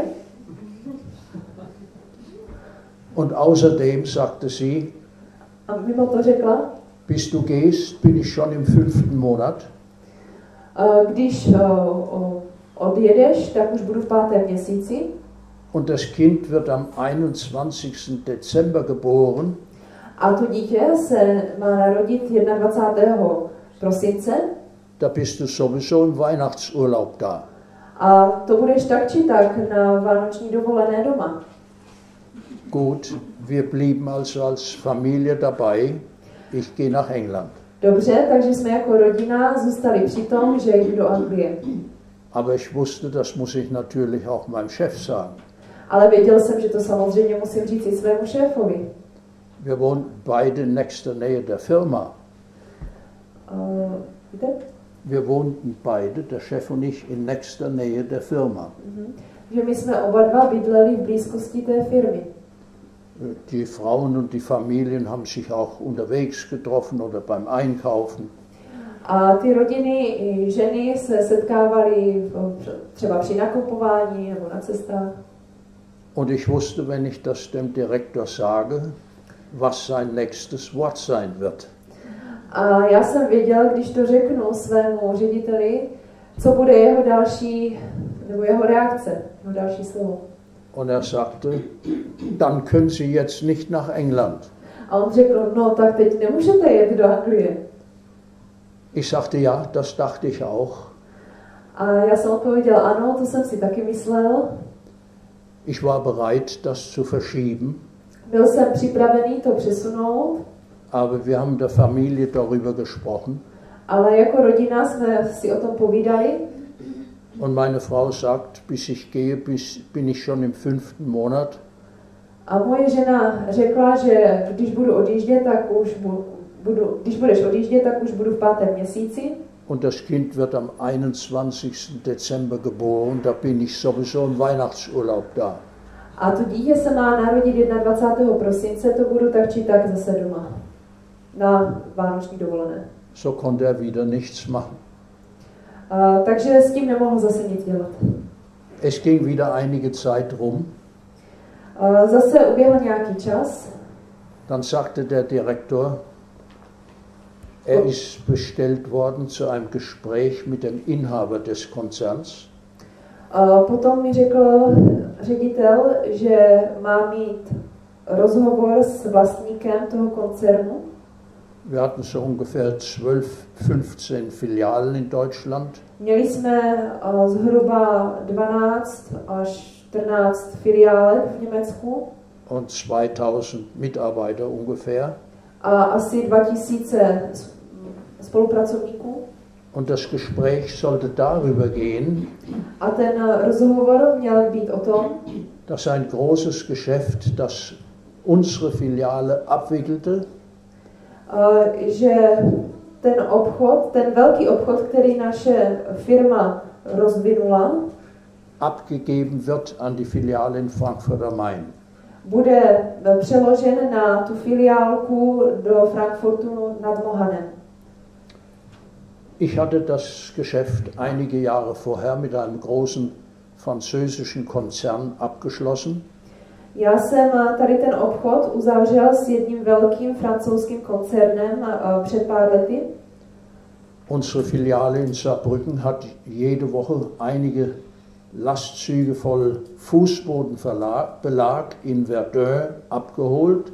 Und außerdem sagte sie, A mimo to řekla, bis du gehst, bin ich schon im 5. Monat. Když odjedeš, tak už budu v 5. měsíci. Und das Kind wird am 21. Dezember geboren. A to dítě se má narodit 21. prosince. Da bist du sowieso im Weihnachtsurlaub da. A to budeš tak či tak na vánoční dovolené doma. Gut, wir blieben also als Familie dabei. Ich gehe nach England. Dobře, takže jsme jako rodina zůstali při tom, že jdu do Anglie. Aber ich wusste, das muss ich natürlich auch meinem Chef sagen. Ale věděl jsem, že to samozřejmě musím říct i svému šéfovi. Wir wohnten beide in nächster Nähe der Firma. Víte? Wir wohnten beide, der Chef und ich, in nächster Nähe der Firma. Že my jsme oba dva bydleli v blízkosti té firmy. Die Frauen und die Familien haben sich auch unterwegs getroffen oder beim Einkaufen. A ty rodiny i ženy se setkávaly třeba při nakupování nebo na cestách. Und ich wusste, wenn ich das dem Direktor sage, was sein nächstes Wort sein wird. A já jsem věděl, když to řeknu svému řediteli, co bude jeho další, nebo jeho reakce, jeho další slovo. Und er sagte, dann können Sie jetzt nicht nach England. A on řekl, no tak teď nemůžete jet do Anglie. Ich sagte, ja, das dachte ich auch. A já jsem odpověděl, ano, to jsem si taky myslel. Ich war bereit, das zu verschieben. Byl jsem připravený to přesunout. Aber wir haben der Familie darüber gesprochen. Ale jako rodina jsme si o tom povídali. Und meine Frau sagt, bis ich gehe, bin ich schon im 5. Monat. A moje žena řekla, že když budu odjíždět, tak už když budeš odjíždět, tak už budu v 5. měsíci. Und das Kind wird am 21. Dezember geboren, da bin ich sowieso im Weihnachtsurlaub da. A to dítě se má narodit 21. prosince, to budu tak či tak zase doma. Na vánoční dovolené. So konnte er wieder nichts machen. Takže s tím nemohl zase nic dělat. Es ging wieder einige Zeit rum. Zase uběhl nějaký čas. Dann sagte der Direktor, er ist bestellt worden zu einem Gespräch mit dem Inhaber des Konzerns. Potom mi řekl ředitel, že má mít rozhovor s vlastníkem toho koncernu. Wir hatten so ungefähr 12, 15 Filialen in Deutschland. Měli jsme zhruba 12 až 14 filiálek v Německu. Und 2000 Mitarbeiter ungefähr. A asi 2000 spolupracovníků. Und das Gespräch sollte darüber gehen, A ten rozhovor měl být o tom, dass ein großes Geschäft, das unsere Filiale abwickelte, že ten obchod, ten velký obchod, který naše firma rozvinula, abgegeben wird an die Filiale in Frankfurt am Main. bude přeložen na tu filiálku do Frankfurtu nad Mohanem. Ich hatte das Geschäft einige Jahre vorher mit einem großen französischen Konzern abgeschlossen. Já jsem tady ten obchod uzavřel s jedním velkým francouzským koncernem před pár lety. Unsere Filiale in Saarbrücken hat jede Woche einige Lastzüge voll Fußbodenbelag in Verdun abgeholt.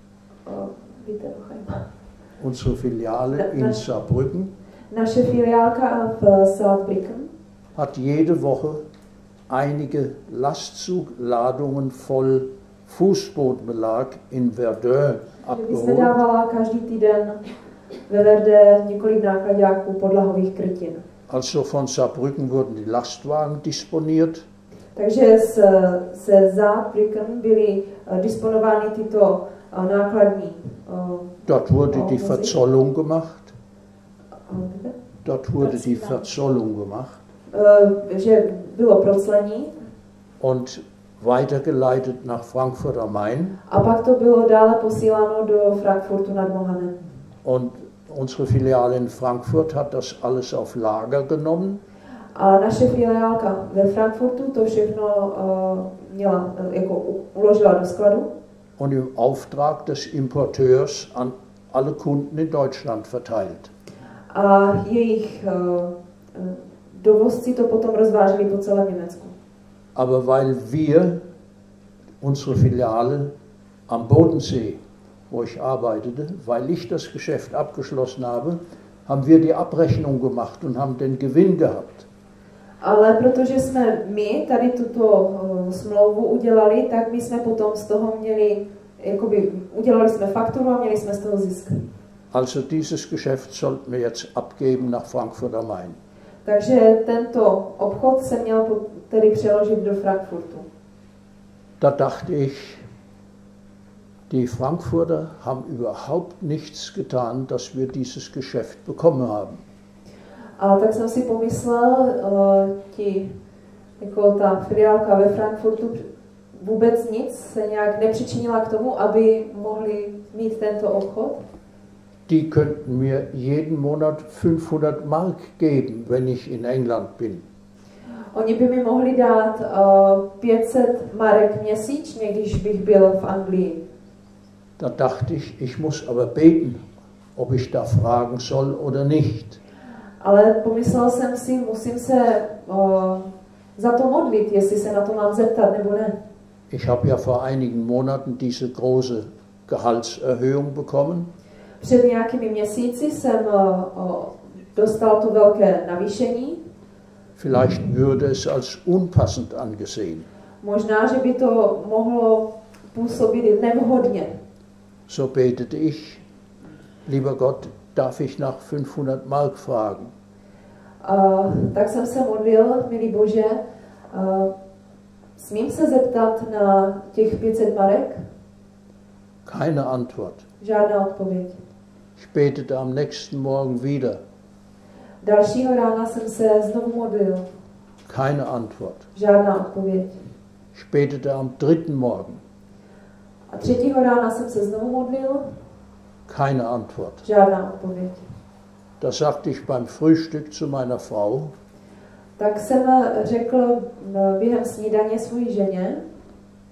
Unsere Filiale in Saarbrücken Naše filiálka v Saarbrücken hat jede Woche einige Lastzugladungen voll Fußbodenbelag in Verdun abgeholt. Vydávala každý týden ve Verde několik nákladáků podlahových krytin. Also von Saarbrücken wurden die Lastwagen disponiert. Takže se Saarbrücken byly disponovány tyto nákladní. Dort wurde die Verzollung gemacht. Dort wurde die Verzollung gemacht. Že bylo proclení. Und weitergeleitet nach Frankfurt am Main. A pak to bylo dále posíláno do Frankfurtu nad Mohanem. Und unsere Filiale in Frankfurt hat das alles auf Lager genommen. A naše filiálka ve Frankfurtu to všechno měla, jako uložila do skladu. Und im Auftrag des Importeurs an alle Kunden in Deutschland verteilt. A jejich dovozci to potom rozváželi po celém Německu. Aber weil wir unsere Filiale am Bodensee, wo ich arbeitete, weil ich das Geschäft abgeschlossen habe, haben wir die Abrechnung gemacht und haben den Gewinn gehabt. Ale protože jsme my tady tuto smlouvu udělali, tak my jsme potom z toho měli, jakoby udělali jsme fakturu a měli jsme z toho zisk. Also dieses Geschäft sollten wir jetzt abgeben nach Frankfurt am Main. Takže tento obchod se měl tedy přeložit do Frankfurtu. Da dachte ich, die Frankfurter haben überhaupt nichts getan, dass wir dieses Geschäft bekommen haben. A tak jsem si pomyslel, jako ta filiálka ve Frankfurtu vůbec nic se nějak nepřičinila k tomu, aby mohli mít tento obchod. Die könnten mir jeden Monat 500 Mark geben, wenn ich in England bin. Oni by mi mohli dát 500 marek měsíčně, když bych byl v Anglii. Da dachte ich muss aber beten, ob ich da fragen soll oder nicht. Ale pomyslel jsem si, musím se za to modlit, jestli se na to mám zeptat nebo ne. Ich habe ja vor einigen Monaten diese große Gehaltserhöhung bekommen. Před nějakými měsíci jsem dostal to velké navýšení. Vielleicht würde es als unpassend angesehen. Možná, že by to mohlo působit nevhodně. So betete ich, lieber Gott, darf ich nach 500 Mark fragen? Tak jsem se modlil, milý Bože, smím se zeptat na těch 500 marek? Keine Antwort. Žádná odpověď. Ich betete am nächsten Morgen wieder. Dalšího rána jsem se znovu modlil. Keine Antwort. Žádná odpověď. Ich betete am dritten Morgen. A třetího rána jsem se znovu modlil. Keine Antwort. Žádná odpověď. Da sagte ich beim Frühstück zu meiner Frau, Tak jsem řekl během snídaně své ženě,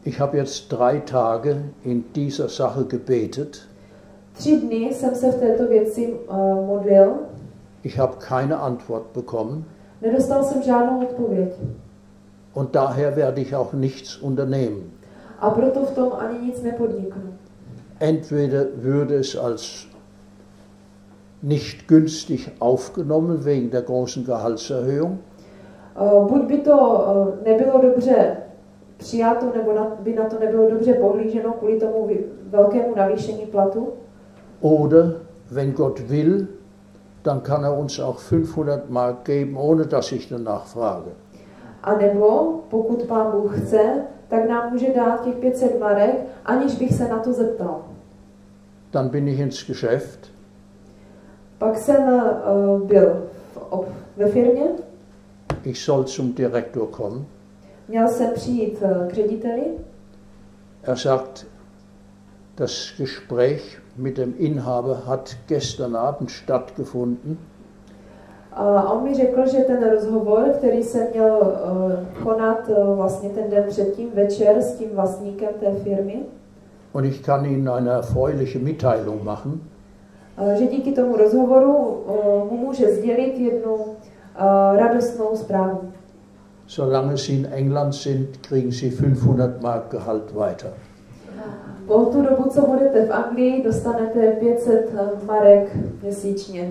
Ich habe jetzt 3 Tage in dieser Sache gebetet. 3 dny jsem se v této věci modlil. Ich habe keine Antwort bekommen. Nedostal jsem žádnou odpověď. Und daher werde ich auch nichts unternehmen. A proto v tom ani nic nepodniknu. Entweder würde es als nicht günstig aufgenommen wegen der großen Gehaltserhöhung. Buď by to nebylo dobře přijato, nebo by na to nebylo dobře pohlíženo kvůli tomu velkému navýšení platu. Oder, wenn Gott will, dann kann er uns auch 500 Mark geben, ohne dass ich danach frage. A nebo, pokud Pán Bůh chce, tak nám může dát těch 500 marek, aniž bych se na to zeptal. Dann bin ich ins Geschäft. Pak jsem byl ve firmě. Ich soll zum Direktor kommen. Měl jsem přijít k řediteli. Er sagt, das Gespräch mit dem Inhaber hat gestern Abend stattgefunden. A on mi řekl, že ten rozhovor, který jsem měl konat vlastně ten den předtím, večer s tím vlastníkem té firmy. Und ich kann Ihnen eine erfreuliche Mitteilung machen. Že díky tomu rozhovoru mu může sdělit jednu radostnou zprávu. Solange Sie in England sind, kriegen Sie 500 Mark Gehalt weiter. Po tu dobu, co budete v Anglii, dostanete 500 marek měsíčně.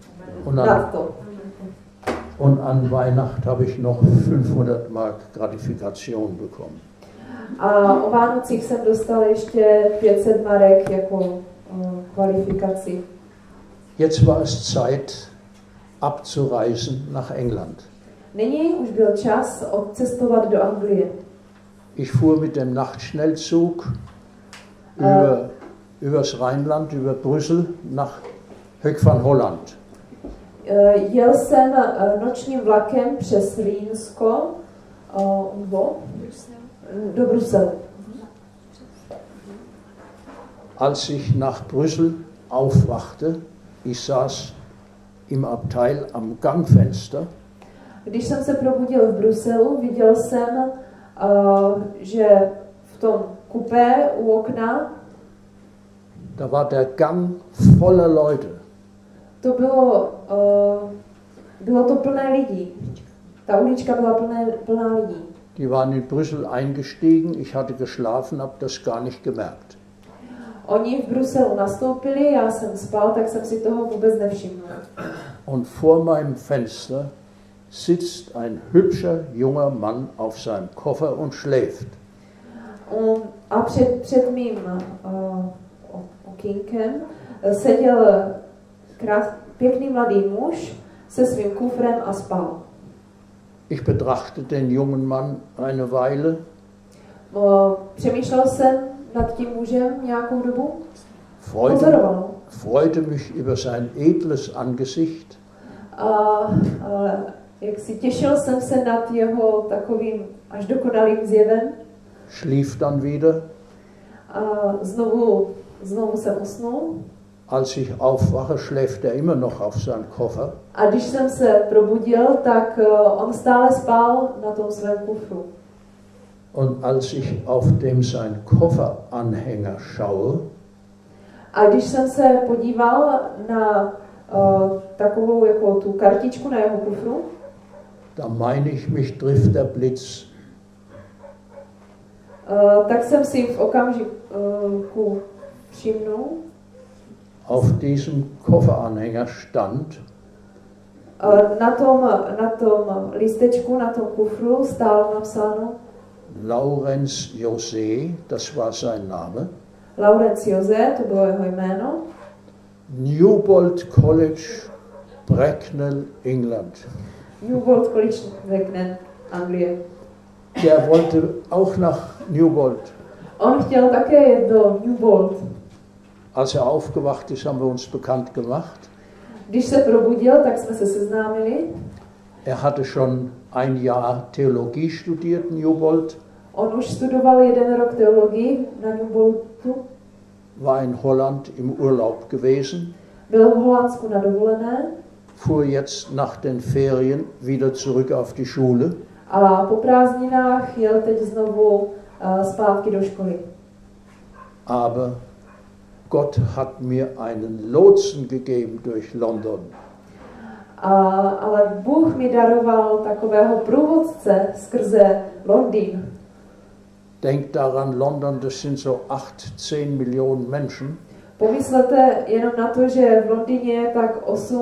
Und an Weihnacht habe ich noch 500 Mark Gratifikation bekommen. A o Vánocích jsem dostal ještě 500 marek jako kvalifikaci. Jetzt war es Zeit, abzureisen nach England. Nyní už byl čas odcestovat do Anglie. Ich fuhr mit dem Nachtschnellzug übers Rheinland, über Brüssel nach Hoek van Holland. Jel jsem nočním vlakem přes Rýnsko do Bruselu. Als ich nach Brüssel aufwachte, ich saß im Abteil am Gangfenster. Když jsem se probudil v Bruselu, viděl jsem, že v tom kupé u okna da war der Gang voller Leute. To bylo to plné lidí. Ta ulička byla plná lidí. Die waren in Brüssel eingestiegen, ich hatte geschlafen, habe das gar nicht gemerkt. Oni v Bruselu nastoupili, já jsem spal, tak jsem si toho vůbec nevšiml. Und vor meinem Fenster sitzt ein hübscher junger Mann auf seinem Koffer und schläft. A před mým okýnkem seděl pěkný mladý muž se svým kufrem a spal. Ich betrachte den jungen Mann eine Weile. Přemýšlel jsem nad tím mužem nějakou dobu. Freute mich über sein edles Angesicht. Jak si těšil jsem se nad jeho takovým až dokonalým zjevem. Schlief dann wieder. Znovu jsem usnul. Als ich aufwache, schläft er immer noch auf seinem Koffer. A když jsem se probudil, tak on stále spal na tom svém kufru. Und als ich auf dem sein Kofferanhänger schaue, a když jsem se podíval na takovou jako tu kartičku na jeho kufru, da meine ich, mich trifft der Blitz. Tak jsem si v okamžiku všimnul. Auf diesem Kofferanhänger stand, na tom lístečku, na tom kufru stálo napsáno Laurenz José, das war sein Name. Laurenz José, to bylo jeho jméno. Newbold College, Bracknell, England. Newbold College, Bracknell, Anglie. Der wollte auch nach Newbold. On chtěl také jet do Newbold. Als er aufgewacht ist, haben wir uns bekannt gemacht. Když se probudil, tak jsme se seznámili. Er hatte schon ein Jahr Theologie studiert in Newbold. On už studoval 1 rok teologii na Newboldu. War in Holland im Urlaub gewesen. Byl v Holandsku na dovolené. Fuhr jetzt nach den Ferien wieder zurück auf die Schule. A po prázdninách jel teď znovu zpátky do školy. Aber Gott hat mir einen Lotsen gegeben durch London. Ale Bůh mi daroval takového průvodce skrze Londýn. Denk daran, London, das sind so 8-10 Millionen Menschen. Pomyslete jenom na to, že v Londýně je tak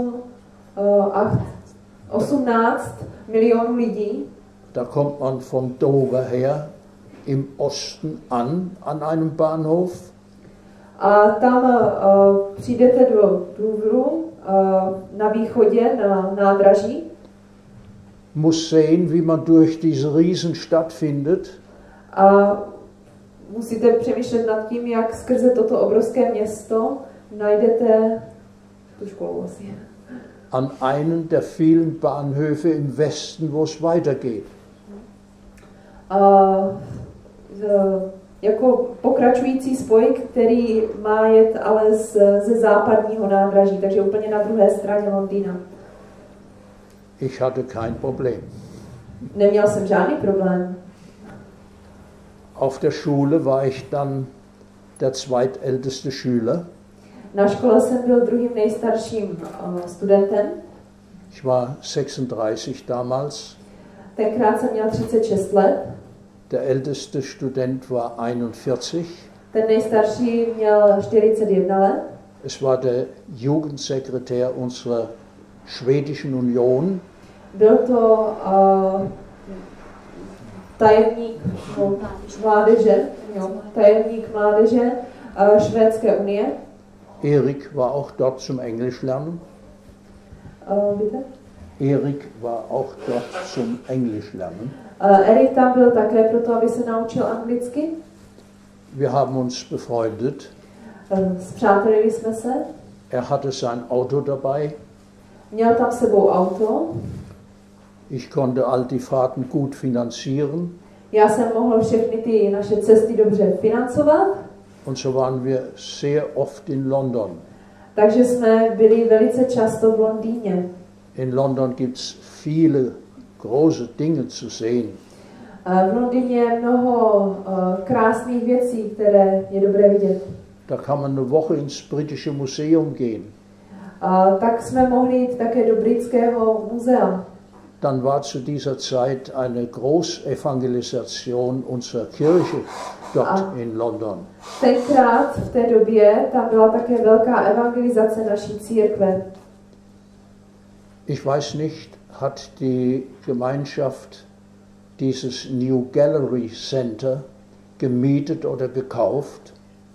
18 milionů lidí. Da kommt man von Dover her im Osten an einem Bahnhof. A tam přijdete do Doveru na východě, na nádraží. Muss sehen, wie man durch diese Riesenstadt findet. A musíte přemýšlet nad tím, jak skrze toto obrovské město najdete tu školu asi. An einen der vielen Bahnhöfe im Westen, wo es weitergeht. Jako pokračující spoj, který má jet ale ze západního nádraží, takže úplně na druhé straně Londýna. Ich hatte kein Problem. Neměl jsem žádný problém. Auf der Schule war ich dann der zweitälteste Schüler. Na škole jsem byl druhým nejstarším studentem. Ich war 36 damals. Tenkrát jsem měl 36 let. Der älteste Student war 41. Ten nejstarší měl 41 let. Es war der Jugendsekretär unserer Schwedischen Union. Byl to tajemník mládeže Švédské unie. Erik war auch dort zum Englisch lernen. Bitte? Erik war auch dort zum Englisch lernen. Erik tam byl také proto, aby se naučil anglicky. Wir haben uns befreundet. Spřátelili jsme se. Er hatte sein Auto dabei. Měl tam sebou auto. Ich konnte all die Fahrten gut finanzieren. Já jsem mohl všechny ty naše cesty dobře financovat. Und so waren wir sehr oft in London. Takže jsme byli velice často v Londýně. In London gibt es viele große Dinge zu sehen. V Londýně je mnoho krásných věcí, které je dobré vidět. Da kann man eine Woche ins Britische Museum gehen. Tak jsme mohli jít také do britského muzea. Dann war zu dieser Zeit eine Großevangelisation unserer Kirche dort in London. Tenkrát v té době tam byla také velká evangelizace naší církve. Ich weiß nicht, hat die Gemeinschaft dieses New Gallery Center gemietet oder gekauft?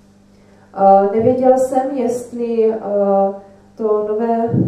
Nevěděl jsem, jestli to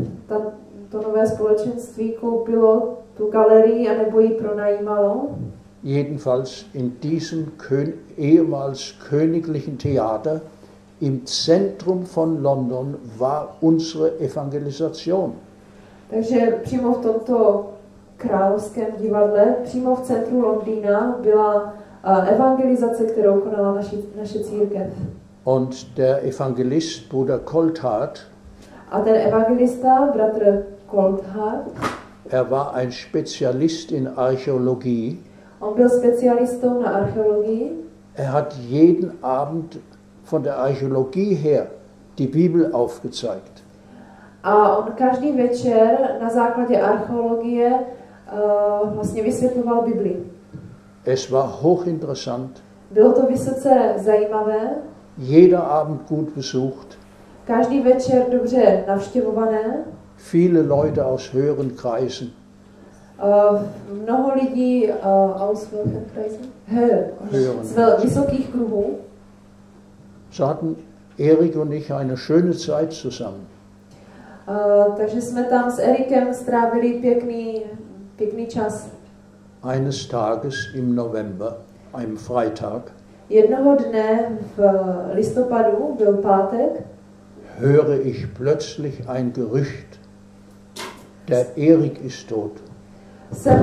nové společenství koupilo tu galerii, anebo ji pronajímalo. Jedenfalls in diesem ehemals königlichen Theater im Zentrum von London war unsere Evangelisation. Takže přímo v tomto královském divadle, přímo v centru Londýna, byla evangelizace, kterou konala naše církev. Und der Evangelist Bruder Coulthard, a ten evangelista, bratr Coulthard, er war ein Spezialist in Archäologie. On byl specialistou na archeologii. Er hat jeden Abend von der Archäologie her die Bibel aufgezeigt. A on každý večer na základě archeologie vlastně vysvětloval Bibli. Es war hochinteressant. Bylo to vysoce zajímavé. Jeder Abend gut besucht. Každý večer dobře navštěvované. Viele Leute aus höheren Kreisen. Mnoho lidí aus welchen Kreisen? Z vysokých kruhů. So hatten Erik und ich eine schöne Zeit zusammen. Takže jsme tam s Erikem strávili pěkný čas. Eines Tages im November, einem Freitag, jednoho dne v listopadu, byl pátek, höre ich plötzlich ein Gerücht, der Erik ist tot. Jsem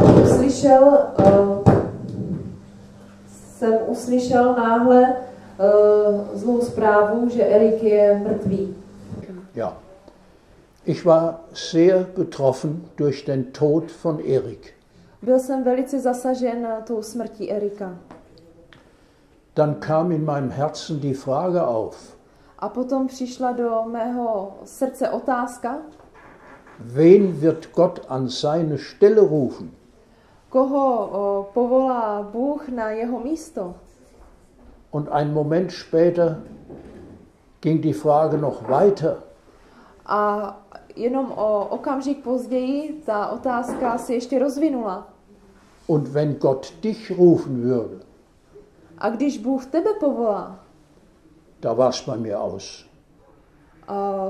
uslyšel náhle zlou zprávu, že Erik je mrtvý. Ja. Ich war sehr betroffen durch den Tod von Erik. Byl jsem velice zasažen tou smrtí Erika. Dann kam in meinem Herzen die Frage auf, A potom přišla do mého srdce otázka, wen wird Gott an seine Stelle rufen? koho povolá Bůh na jeho místo. Und einen Moment später ging die Frage noch weiter. A jenom o okamžik později ta otázka se ještě rozvinula. Und wenn Gott dich rufen würde, A když Bůh tebe povolá, da war es bei mir aus. a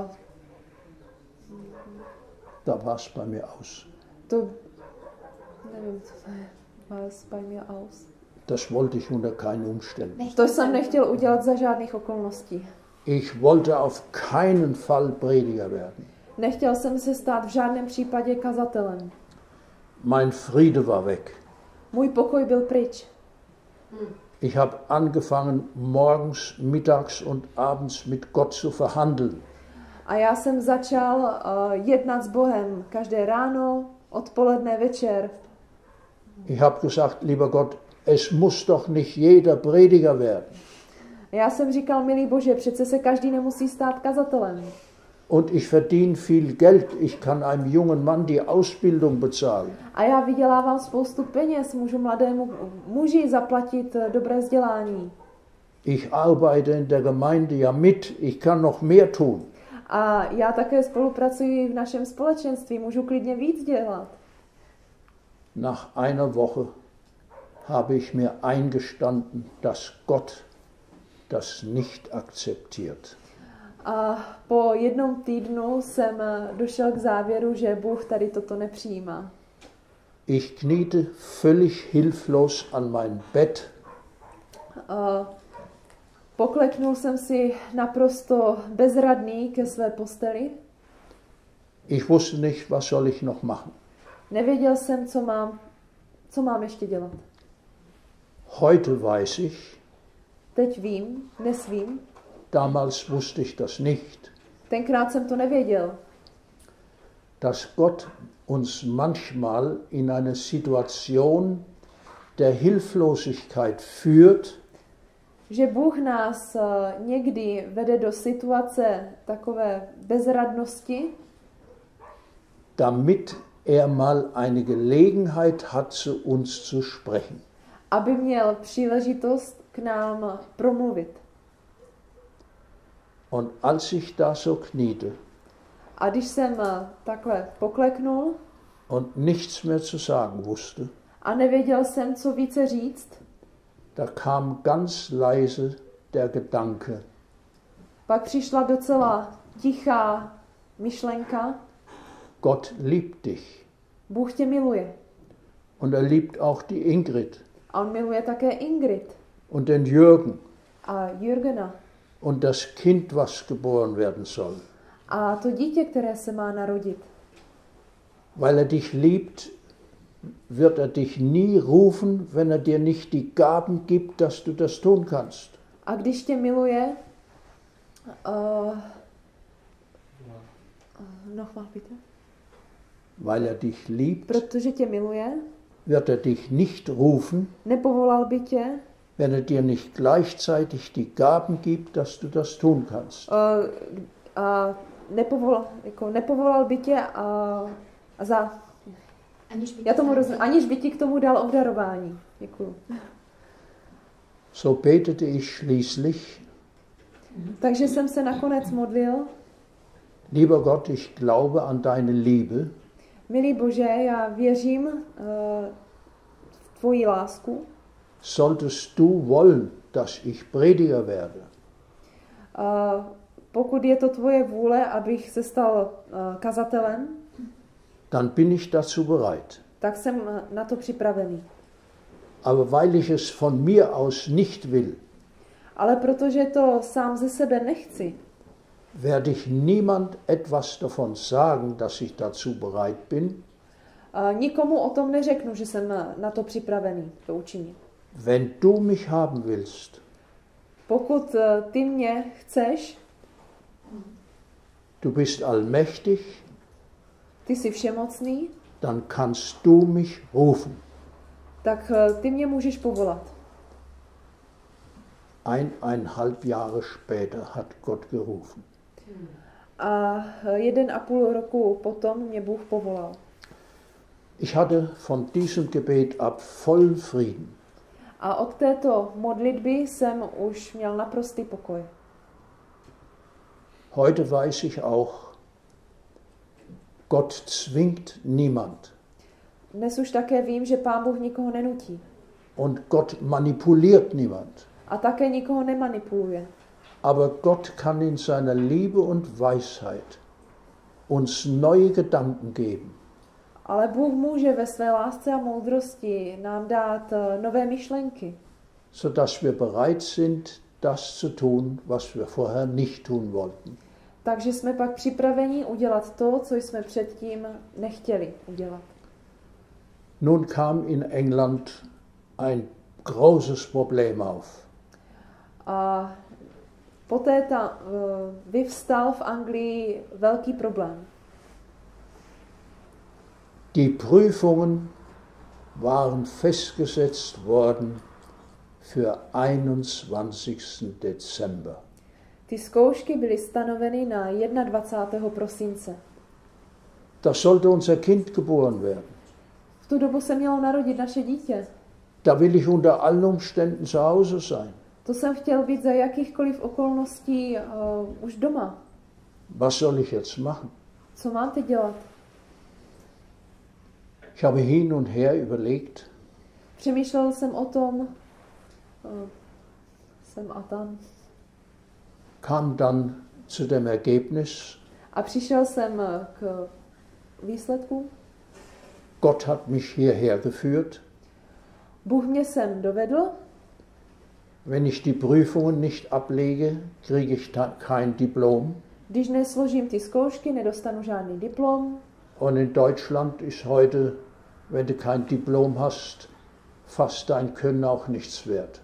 Da war es bei mir aus. to, nevím, co to je, was bei mir aus. Das wollte ich unter keinen Umständen. To jsem nechtěl udělat za žádných okolností. Ich wollte auf keinen Fall Prediger werden. Nechtěl jsem se stát v žádném případě kazatelem. Mein Friede war weg. Můj pokoj byl pryč. Ich habe angefangen, morgens, mittags und abends mit Gott zu verhandeln. A já jsem začal jednat s Bohem každé ráno, odpoledne, večer. Ich habe gesagt, lieber Gott, es muss doch nicht jeder Prediger werden. Já jsem říkal, milý Bože, přece se každý nemusí stát kazatelem. Und ich verdiene viel Geld. Ich kann einem jungen Mann die Ausbildung bezahlen. A já vydělávám spoustu peněz, můžu mladému muži zaplatit dobré vzdělání. Ich arbeite in der Gemeinde ja mit. Ich kann noch mehr tun. A já také spolupracuji v našem společenství, můžu klidně víc dělat. Nach einer Woche habe ich mir eingestanden, dass Gott das nicht akzeptiert. A po jednom týdnu jsem došel k závěru, že Bůh tady toto nepřijímá. Ich kniete völlig hilflos an mein Bett. Pokleknul jsem si naprosto bezradný ke své posteli. Ich wusste nicht, was soll ich noch machen. Nevěděl jsem, co mám ještě dělat. Heute weiß ich, Teď vím, dnes vím. damals wusste ich das nicht, Tenkrát jsem to nevěděl. dass Gott uns manchmal in eine Situation der Hilflosigkeit führt, Že Bůh nás někdy vede do situace takové bezradnosti, damit er mal eine Gelegenheit hat, zu uns zu sprechen. aby měl příležitost k nám promluvit. Und als ich da so kniete A když jsem takhle pokleknul und nichts mehr zu sagen wusste, a nevěděl jsem, co více říct, da kam ganz leise der Gedanke, pak přišla docela tichá myšlenka, Gott liebt dich. Bůh tě miluje. Und er liebt auch die Ingrid A on miluje také Ingrid und den Jürgen a Jürgena. und das Kind, was geboren werden soll. A to dítě, které se má narodit. Weil er dich liebt, wird er dich nie rufen, wenn er dir nicht die Gaben gibt, dass du das tun kannst. A když tě miluje, nochmal bitte. Weil er dich liebt, Protože tě miluje, wird er dich nicht rufen, nepovolal by tě, wenn er dir nicht gleichzeitig die Gaben gibt, dass du das tun kannst. nepovolal by tě a za... Já tomu rozumím, aniž by ti k tomu dal obdarování. Děkuju. So betete ich schließlich, Takže jsem se nakonec modlil. lieber Gott, ich glaube an deine Liebe, Milý Bože, já věřím v tvoji lásku. solltest du wollen, dass ich Prediger werde, Pokud je to tvoje vůle, abych se stal kazatelem, dann bin ich dazu bereit. tak jsem na to připravený. Aber weil ich es von mir aus nicht will, Ale protože to sám ze sebe nechci, werde ich niemand etwas davon sagen, dass ich dazu bereit bin, nikomu o tom neřeknu, že jsem na to připravený to učinit. wenn du mich haben willst. Pokud ty mě chceš, Du bist allmächtig, ty jsi všemocný, dann kannst du mich rufen. tak ty mě můžeš povolat. 1,5 Jahre später hat Gott gerufen. A 1,5 roku potom mě Bůh povolal. Ich hatte von diesem Gebet ab vollen Frieden. A od této modlitby jsem už měl naprostý pokoj. Heute weiß ich auch, Gott zwingt niemand. Dnes už také vím, že Pán Bůh nikoho nenutí. Und Gott manipuliert niemand. A také nikoho nemanipuluje. Aber Gott kann in seiner Liebe und Weisheit uns neue Gedanken geben. Ale Bůh může ve své lásce a moudrosti nám dát nové myšlenky. Sodass wir bereit sind, das zu tun, was wir vorher nicht tun wollten. Takže jsme pak připraveni udělat to, co jsme předtím nechtěli udělat. Nun kam in England ein großes Problem auf. A poté vyvstal v Anglii velký problém. Die Prüfungen waren festgesetzt worden für 21. Dezember. Ty zkoušky byly stanoveny na 21. prosince. Da sollte unser Kind geboren werden. V tu dobu se mělo narodit naše dítě. Da will ich unter allen Umständen zu Hause sein. To jsem chtěl být za jakýchkoliv okolností už doma. Was soll ich jetzt machen? Co mám teď dělat? Ich habe hin und her überlegt. Přemýšlel jsem o tom, sem a tam. Kam dann zu dem Ergebnis, A přišel jsem k výsledku. Gott hat mich hierher geführt. Bůh mě sem dovedl. Wenn ich die Prüfungen nicht ablege, kriege ich kein Diplom. Když nesložím ty zkoušky, nedostanu žádný diplom. Und in Deutschland ist heute, wenn du kein Diplom hast, fast dein Können auch nichts wert.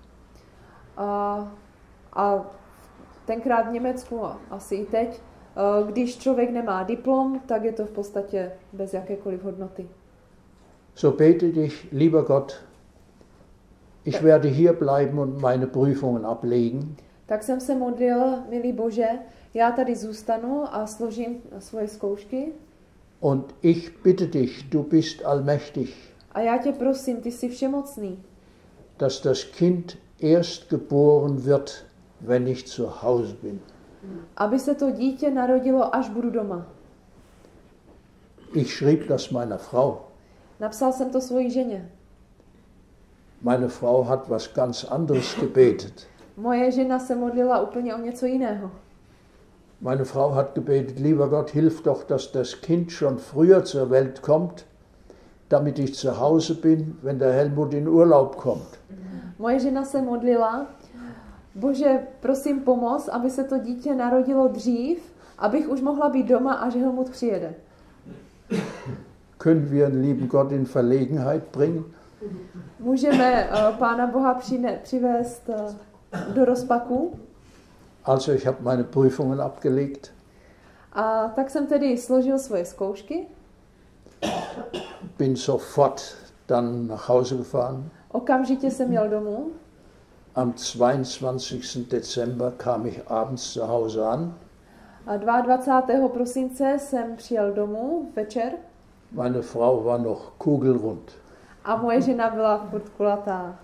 A tenkrát v Německu, asi i teď, když člověk nemá diplom, tak je to v podstatě bez jakékoliv hodnoty. So bete ich, lieber Gott, ich werde hier bleiben und meine Prüfungen ablegen. Tak jsem se modlil, milý Bože, já tady zůstanu a složím svoje zkoušky. Und ich bitte dich, du bist allmächtig, A já tě prosím, ty jsi všemocný, dass das Kind erst geboren wird, wenn ich zu Hause bin. aby se to dítě narodilo, až budu doma. Ich schrieb das meiner Frau. Napsal jsem to svojí ženě. Meine Frau hat was ganz anderes gebetet. Moje žena se modlila úplně o něco jiného. Meine Frau hat gebetet, lieber Gott, hilf doch, dass das Kind schon früher zur Welt kommt, damit ich zu Hause bin, wenn der Helmut in Urlaub kommt. Moje žena se modlila, Bože, prosím pomoz, aby se to dítě narodilo dřív, abych už mohla být doma, až Helmut přijede. Können wir den lieben Gott in Verlegenheit bringen? Můžeme Pána Boha přivést do rozpaku. Also ich habe meine Prüfungen abgelegt. A tak jsem tedy složil svoje zkoušky. Bin sofort dann nach Hause gefahren. Okamžitě jsem jel domů. Am 22. Dezember kam ich abends zu Hause an. A 22. prosince jsem přijel domů večer. Meine Frau war noch kugelrund. A moje žena byla furt kulatá.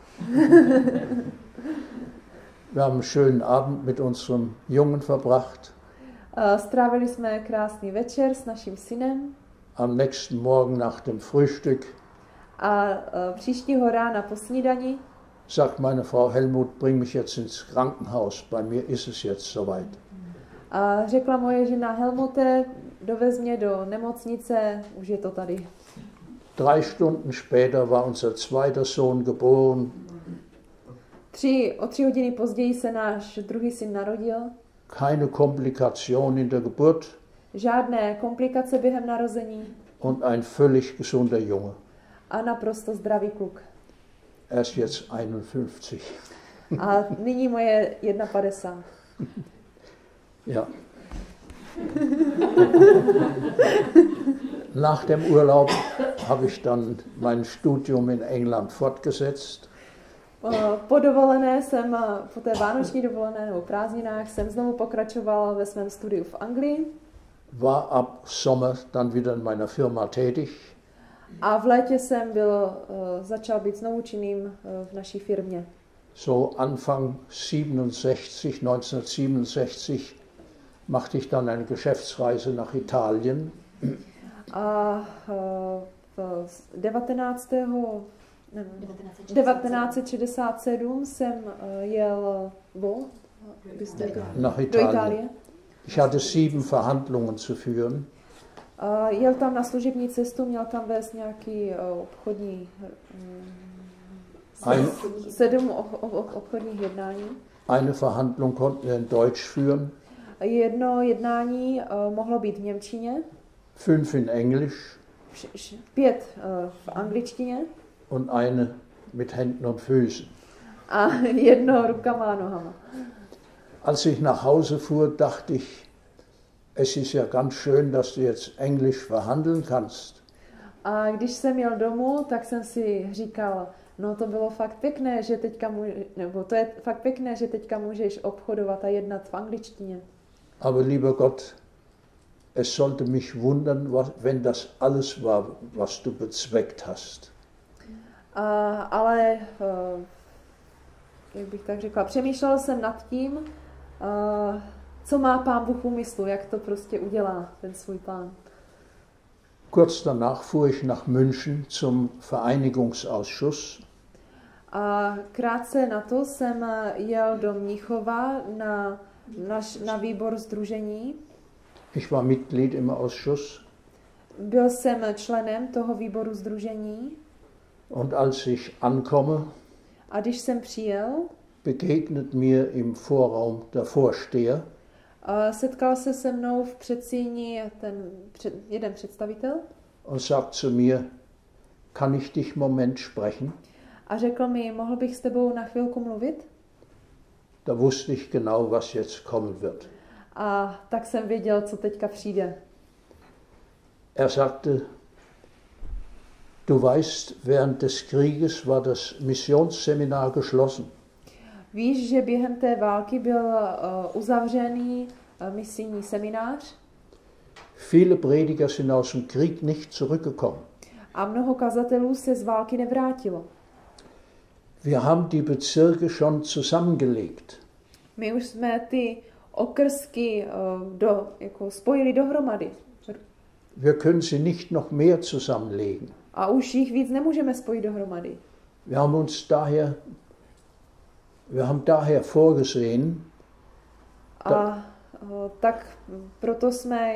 Wir haben einen schönen Abend mit unserem Jungen verbracht. Strávili jsme krásný večer s naším synem. Am nächsten Morgen nach dem Frühstück A příštího rána po snídani sagt meine Frau, Helmut, bring mich jetzt ins Krankenhaus, bei mir ist es jetzt soweit. a řekla moje žena, Helmute, dovez mě do nemocnice, už je to tady. 3 Stunden später war unser zweiter Sohn geboren. O 3 hodiny později se náš druhý syn narodil. Keine Komplikation in der Geburt Žádné komplikace během narození und ein völlig gesunder Junge. a naprosto zdravý kluk. Er ist jetzt 51. A nyní moje 51. Ja. Nach dem Urlaub habe ich dann mein Studium in England fortgesetzt. Po dovolené jsem, po té vánoční dovolené nebo prázdninách jsem znovu pokračovala ve svém studiu v Anglii. War ab Sommer dann wieder in meiner Firma tätig. A v létě jsem začal být znovu činným v naší firmě. So Anfang 1967 machte ich dann eine Geschäftsreise nach Italien. A v 1967 jsem jel nach do Italien. Itálie. Ich hatte 7 Verhandlungen zu führen. Jel tam na služební cestu, měl tam vést nějaký obchodní 7 obchodních jednání. Eine Verhandlung konnten wir in Deutsch führen. Jedno jednání mohlo být v němčině, 5 in Englisch 5 v angličtině und eine mit Händen und Füßen. a jedno rukama a nohama. Als ich nach Hause fuhr, dachte ich, es ist ja ganz schön, dass du jetzt Englisch verhandeln kannst. A když jsem jel domů, tak jsem si říkal, no to bylo fakt pěkné, že teďka to je fakt pěkné, že teďka můžeš obchodovat a jednat v angličtině. Aber lieber Gott, es sollte mich wundern, wenn das alles war, was du bezweckt hast. Ale, jak bych tak řekla, přemýšlel jsem nad tím, co má Pán Bůh v úmyslu, jak to prostě udělá, ten svůj plán. Kurz danach fuhr ich nach München zum Vereinigungsausschuss. A krátce na to jsem jel do Mnichova na výbor sdružení. Ich war Mitglied im Ausschuss. Byl jsem členem toho výboru sdružení. Und als ich ankomme, a když jsem přijel, begegnet mir im Vorraum der Vorsteher. Setkal se mnou v předsíni jeden představitel. Und sagt zu mir, kann ich dich Moment sprechen? A řekl mi, mohl bych s tebou na chvilku mluvit? Da wusste ich genau, was jetzt kommen wird. A tak jsem věděl, co teďka přijde. Er sagte, du weißt, während des Krieges war das Missionsseminar geschlossen. Víš, že během té války byl uzavřený misijní seminář? Viele Prediger sind aus dem Krieg nicht zurückgekommen. A mnoho kazatelů se z války nevrátilo. Wir haben die Bezirke schon zusammengelegt. My už jsme ty okrsky spojili dohromady. Wir können sie nicht noch mehr zusammenlegen. A už jich víc nemůžeme spojit dohromady. Wir haben daher vorgesehen, tak proto jsme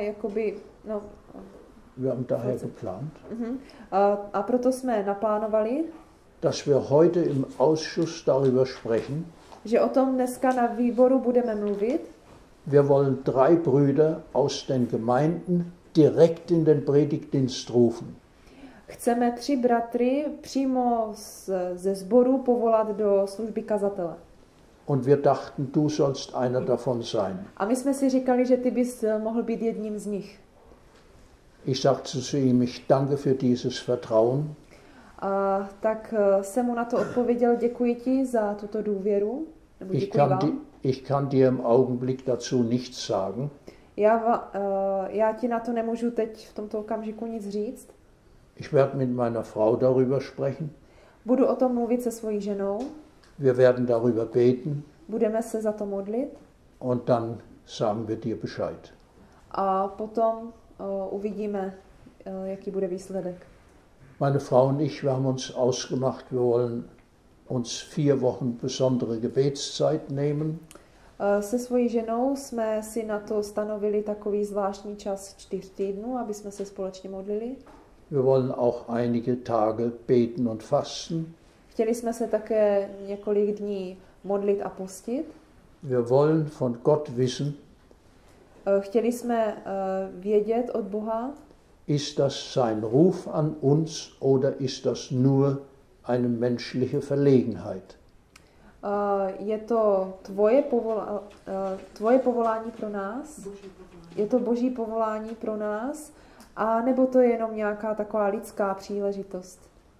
wir haben daher geplant, a proto jsme naplánovali, dass wir heute im Ausschuss darüber sprechen. Že o tom dneska na výboru budeme mluvit. Wir wollen 3 Brüder aus den Gemeinden direkt in den Predigtdienst rufen. Chceme 3 bratry přímo ze sboru povolat do služby kazatele. Und wir dachten, du sollst einer davon sein. A my jsme si říkali, že ty bys mohl být jedním z nich. Ich sagte zu ihm, ich danke für dieses Vertrauen. A tak jsem mu na to odpověděl, děkuji ti za tuto důvěru. Nebo Ich kann dir im Augenblick dazu nichts sagen. Já ti na to nemůžu teď v tomto okamžiku nic říct. Ich werde mit meiner Frau darüber sprechen. Budu o tom mluvit se svojí ženou. Wir werden darüber beten. Budeme se za to modlit. Und dann sagen wir dir Bescheid. A potom uvidíme, jaký bude výsledek. Meine Frau und ich, wir haben uns ausgemacht, wir wollen uns 4 Wochen besondere Gebetszeit nehmen. Se svojí ženou jsme si na to stanovili takový zvláštní čas 4 týdnů, aby jsme se společně modlili. Wir wollen auch einige Tage beten und fasten. Chtěli jsme se také několik dní modlit a postit. Wir wollen von Gott wissen, chtěli jsme vědět od Boha, ist das sein Ruf an uns oder ist das nur eine menschliche Verlegenheit? Je to tvoje povolání pro nás? Je to Boží povolání pro nás? A nebo to je jenom nějaká taková lidská příležitost?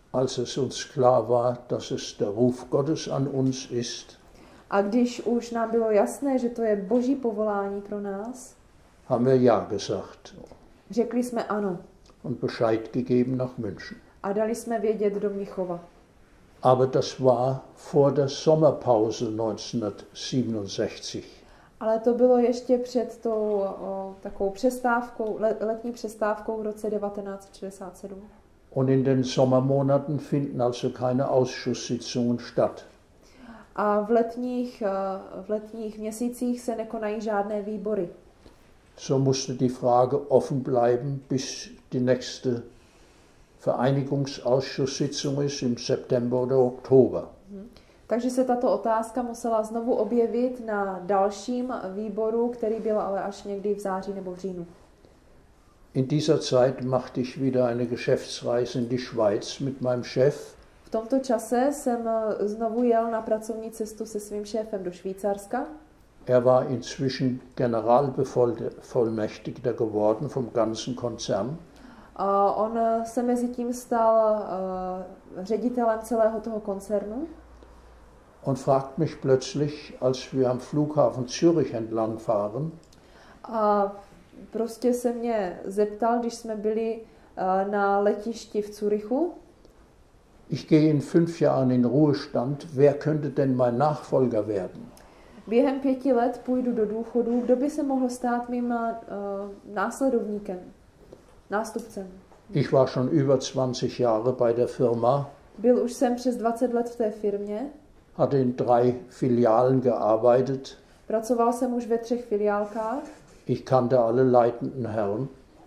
als es uns klar war, dass es der Ruf Gottes an uns ist, A když už nám bylo jasné, že to je Boží povolání pro nás, haben wir Ja gesagt řekli jsme ano und Bescheid gegeben nach München. a dali jsme vědět do Mnichova. Aber das war vor der Sommerpause 1967. Ale to bylo ještě před tou takovou přestávkou, letní přestávkou v roce 1967. Und in den Sommermonaten finden also keine Ausschusssitzungen statt. A v letních měsících se nekonají žádné výbory. So musste die Frage offen bleiben, bis die nächste Vereinigungsausschusssitzung ist im September oder Oktober. Takže se tato otázka musela znovu objevit na dalším výboru, který byl ale až někdy v září nebo v říjnu. In dieser Zeit machte ich wieder eine Geschäftsreise in die Schweiz mit meinem Chef. V tomto čase jsem znovu jel na pracovní cestu se svým šéfem do Švýcarska. Er war inzwischen Generalbevollmächtigter geworden vom ganzen Konzern. A on se mezi tím stal ředitelem celého toho koncernu. Und fragt mich plötzlich, als wir am Flughafen Zürich entlang fahren, A prostě se mě zeptal, když jsme byli na letišti v Curychu. ich gehe in 5 Jahren in Ruhestand, wer könnte denn mein Nachfolger werden? Během 5 let půjdu do důchodu, kdo by se mohl stát mým následovníkem, nástupcem. Ich war schon über 20 Jahre bei der Firma, Byl už jsem přes 20 let v té firmě, hatte in 3 Filialen gearbeitet. pracoval jsem už ve 3 filiálkách, Ich kannte alle leitenden Herren.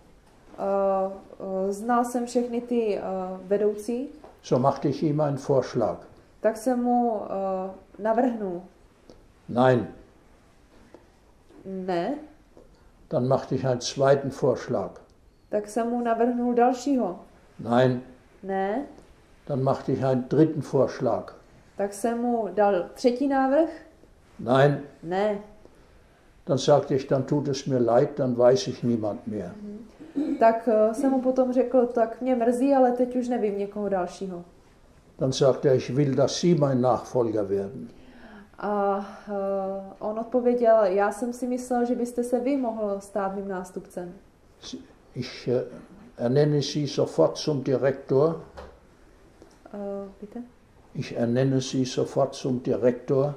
znal jsem všechny ty vedoucí, So machte ich ihm einen Vorschlag. tak jsem mu navrhnul Nein, ne, dann machte ich einen zweiten Vorschlag. tak jsem mu navrhnul dalšího Nein, ne, dann machte ich einen dritten Vorschlag. tak jsem mu dal třetí návrh Nein, ne, dann sagte ich, dann tut es mir leid, dann weiß ich niemand mehr. tak jsem mu potom řekl, tak mě mrzí, ale teď už nevím někoho dalšího. Dann sagte er, ich will, dass Sie mein Nachfolger werden. A on odpověděl, já jsem si myslel, že byste se vy mohl stát mým nástupcem. Ich ernenne Sie sofort zum Direktor. Víte? Ich ernenne Sie sofort zum Direktor.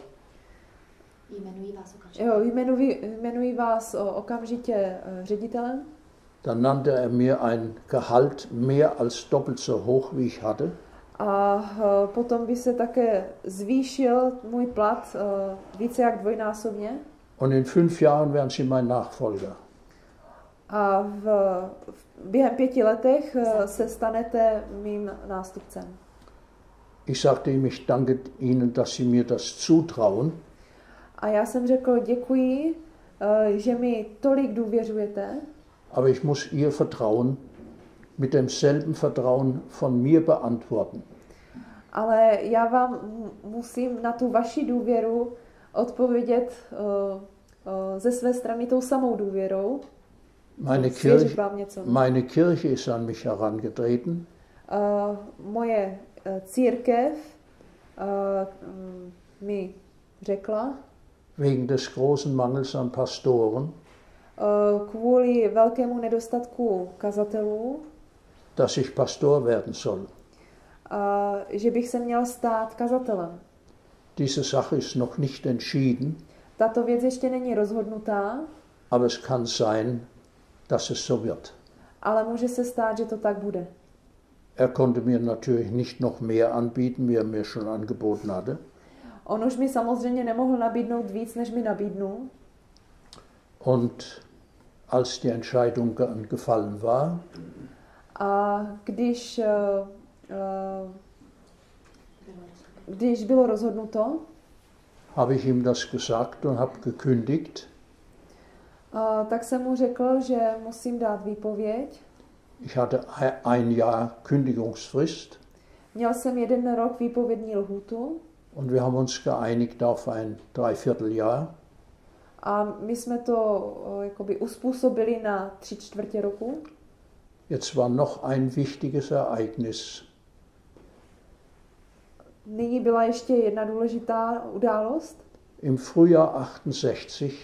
Jo, jmenuji vás okamžitě ředitelem. Dann nannte er mir ein Gehalt mehr als doppelt so hoch, wie ich hatte. A potom by se také zvýšil můj plat více jak dvojnásobně. Und in 5 Jahren wären Sie mein Nachfolger. A během 5 letech se stanete mým nástupcem. Ich sagte ihm, ich danke Ihnen, dass Sie mir das zutrauen. A já jsem řekl, děkuji, že mi tolik důvěřujete, Aber ich muss Ihr Vertrauen mit demselben Vertrauen von mir beantworten. ale já vám musím na tu vaši důvěru odpovědět ze své strany tou samou důvěrou. Svěřit vám něco. Meine Kirche ist an mich herangetreten. Moje církev mi řekla, Wegen des großen Mangels an Pastoren, kvůli velkému nedostatku kazatelů, dass ich Pastor werden soll. že bych se měl stát kazatelem. Diese Sache ist noch nicht entschieden, Tato věc ještě není rozhodnutá, aber es kann sein, dass es so wird. ale může se stát, že to tak bude. Er konnte mir natürlich nicht noch mehr anbieten, wie er mir schon angeboten hatte. On už mi samozřejmě nemohl nabídnout víc, než mi nabídnul. Und als die Entscheidung gefallen war, A když bylo rozhodnuto, habe ich ihm das gesagt und habe gekündigt. Tak jsem mu řekl, že musím dát výpověď. Ich hatte 1 Jahr Kündigungsfrist. Měl jsem 1 rok výpovědní lhůtu. Und wir haben uns geeinigt auf ein Dreivierteljahr. A my jsme to jakoby uspůsobili na 3/4 roku. Jetzt war noch ein wichtiges Ereignis Nyní byla ještě jedna důležitá událost. Im Frühjahr 68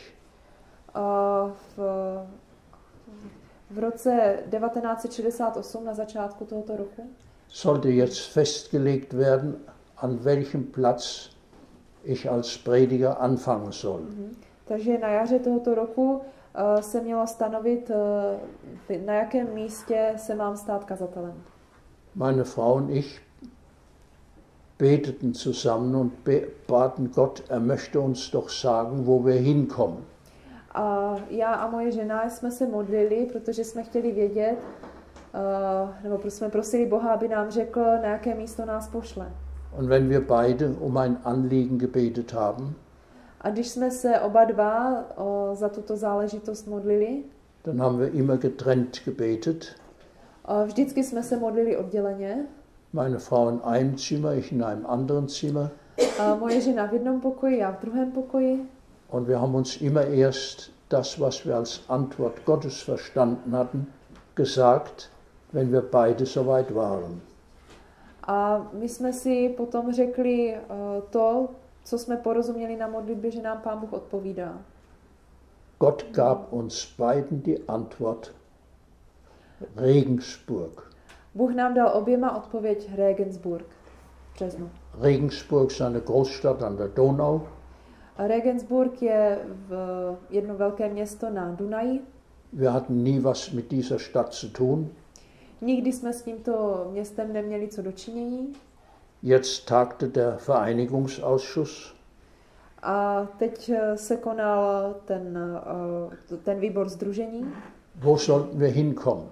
v roce 1968, na začátku tohoto roku, sollte jetzt festgelegt werden, an welchem Platz ich als Prediger anfangen soll. Takže na jaře tohoto roku se mělo stanovit, na jakém místě se mám stát kazatelem. Meine Frau und ich beteten zusammen und baten Gott, er möchte uns doch sagen, wo wir hinkommen. A já a moje žena jsme se modlili, protože jsme chtěli vědět, nebo jsme prosili Boha, aby nám řekl, na jaké místo nás pošle. Und wenn wir beide um ein Anliegen gebetet haben, A když jsme se oba dva za tuto záležitost modlili, dann haben wir immer getrennt gebetet. Vždycky jsme se modlili odděleně. Meine Frau in einem Zimmer, ich in einem anderen Zimmer. Moje žena v jednom pokoji, já v druhém pokoji. Und wir haben uns immer erst das, was wir als Antwort Gottes verstanden hatten, gesagt, wenn wir beide soweit waren. A my jsme si potom řekli to, co jsme porozuměli na modlitbě, že nám Pán Bůh odpovídá. Gott gab uns beiden die Antwort Regensburg. Bůh nám dal oběma odpověď Regensburg v březnu. Regensburg ist eine Großstadt an der Donau. A Regensburg je jedno velké město na Dunaji. Wir hatten nie was mit dieser Stadt zu tun. Nikdy jsme s tímto městem neměli co dočinění. Jetzt tagte der Vereinigungsausschuss. A teď se konal ten výbor sdružení. Wo sollten wir hinkommen?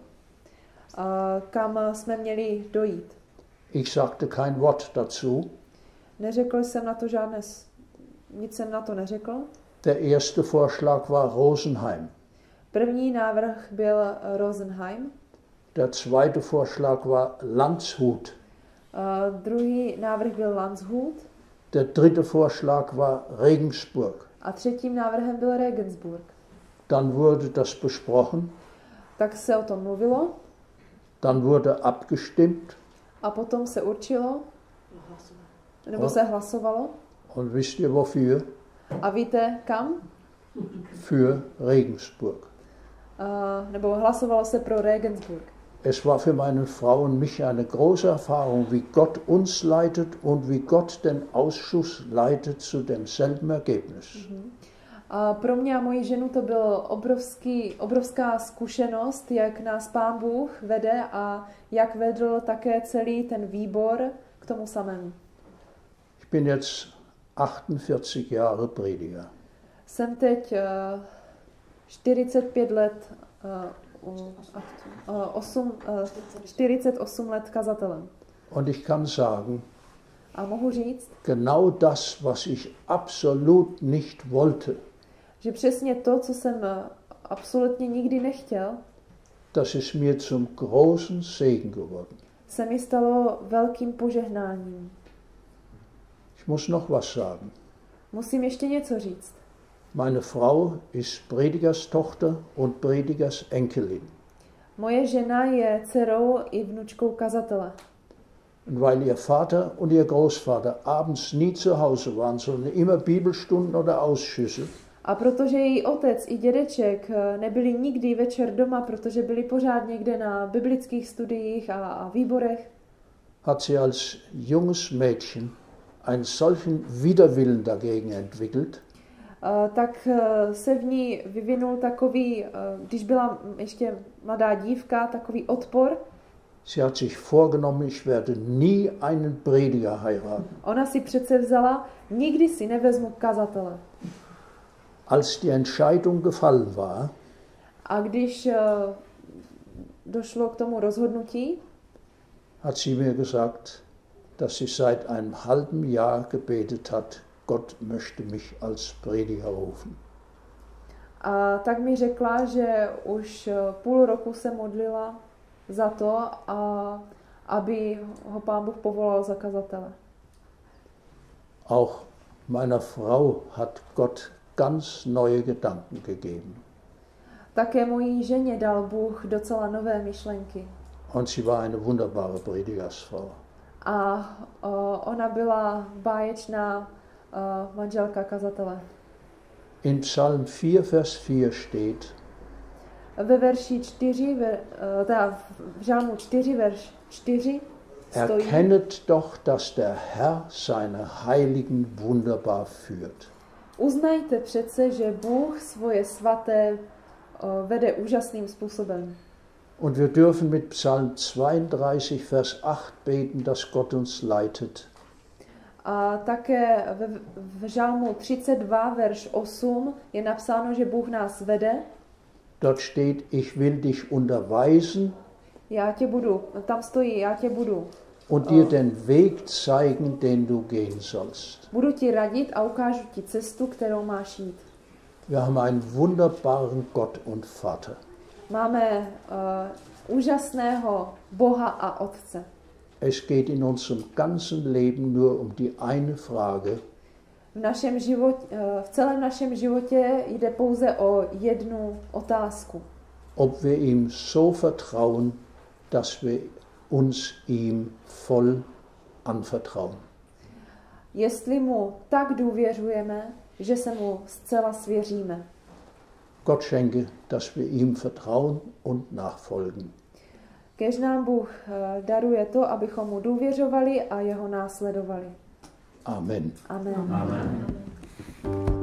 Kam jsme měli dojít. Ich sagte kein Wort dazu. Neřekl jsem na to nic jsem na to neřekl. Der erste Vorschlag war Rosenheim. První návrh byl Rosenheim. Der zweite Vorschlag war Landshut. Druhý návrh byl Landshut. Der dritte Vorschlag war Regensburg. A třetím návrhem byl Regensburg. Dann wurde das besprochen. Tak se o tom mluvilo. Dann wurde abgestimmt. A potom se určilo. Nebo se hlasovalo. Und wisst ihr wofür? A víte kam? Für Regensburg. Nebo hlasovalo se pro Regensburg. Es war für meine Frau und mich eine große Erfahrung, wie Gott uns leitet und wie Gott den Ausschuss leitet zu demselben Ergebnis. A pro mě a moji ženu to byl obrovská zkušenost, jak nás Pán Bůh vede a jak vedl také celý ten výbor k tomu samému. Ich bin jetzt 48 Jahre Prediger. Jsem teď 48 let kazatelem. Und ich kann sagen, A mohu říct, genau das, was ich absolut nicht wollte, že přesně to, co jsem absolutně nikdy nechtěl, das ist mir zum großen Segen geworden. se mi stalo velkým požehnáním. Ich muss noch was sagen. Musím ještě něco říct. Meine Frau ist Predigers Tochter und Predigers Enkelin. Moje žena je dcerou i vnučkou kazatele. Und weil ihr Vater und ihr Großvater abends nie zu Hause waren, sondern immer Bibelstunden oder Ausschüsse, A protože její otec i dědeček nebyli nikdy večer doma, protože byli pořád někde na biblických studiích a výborech, hat sie als junges Mädchen einen solchen Widerwillen dagegen entwickelt, tak se v ní vyvinul takový, když byla ještě mladá dívka, takový odpor. Sie hat sich vorgenommen, ich werde nie einen Prediger heiraten. Ona si přece vzala, nikdy si nevezmu kazatele. Als die Entscheidung gefallen war, A když došlo k tomu rozhodnutí, hat sie mir gesagt, dass sie seit einem halben Jahr gebetet hat, Gott möchte mich als Prediger rufen. a tak mi řekla, že už půl roku se modlila za to, aby ho Pán Bůh povolal za kazatele. Auch meiner Frau hat Gott ganz neue Gedanken gegeben. Také mojí ženě dal Bůh docela nové myšlenky. Und sie war eine wunderbare Predigersfrau. A ona byla báječná manželka kazatele. In Psalm 4, Vers 4 steht, Ve verši 4, v Žálmu 4, verš 4 stojí: Erkennet doch, dass der Herr seine Heiligen wunderbar führt. Uznajte přece, že Bůh svoje svaté vede úžasným způsobem. Und wir dürfen mit Psalm 32, Vers 8 beten, dass Gott uns leitet. A také v Žálmu 32, verš 8 je napsáno, že Bůh nás vede. Dort steht, ich will dich unterweisen Tam stojí, já tě budu. Und dir den Weg zeigen, den du gehen sollst. Budu ti radit a ukážu ti cestu, kterou máš jít. Wir haben einen wunderbaren Gott und Vater. Máme úžasného Boha a Otce. Es geht in unserem ganzen Leben nur um die eine Frage. V celém našem životě jde pouze o jednu otázku. Ob wir ihm so vertrauen, dass wir uns ihm voll anvertrauen. Jestli mu tak důvěřujeme, že se mu zcela svěříme. Gott schenke, dass wir ihm vertrauen und nachfolgen. Kéž nám Bůh daruje to, abychom mu důvěřovali a jeho následovali. Amen. Amen. Amen.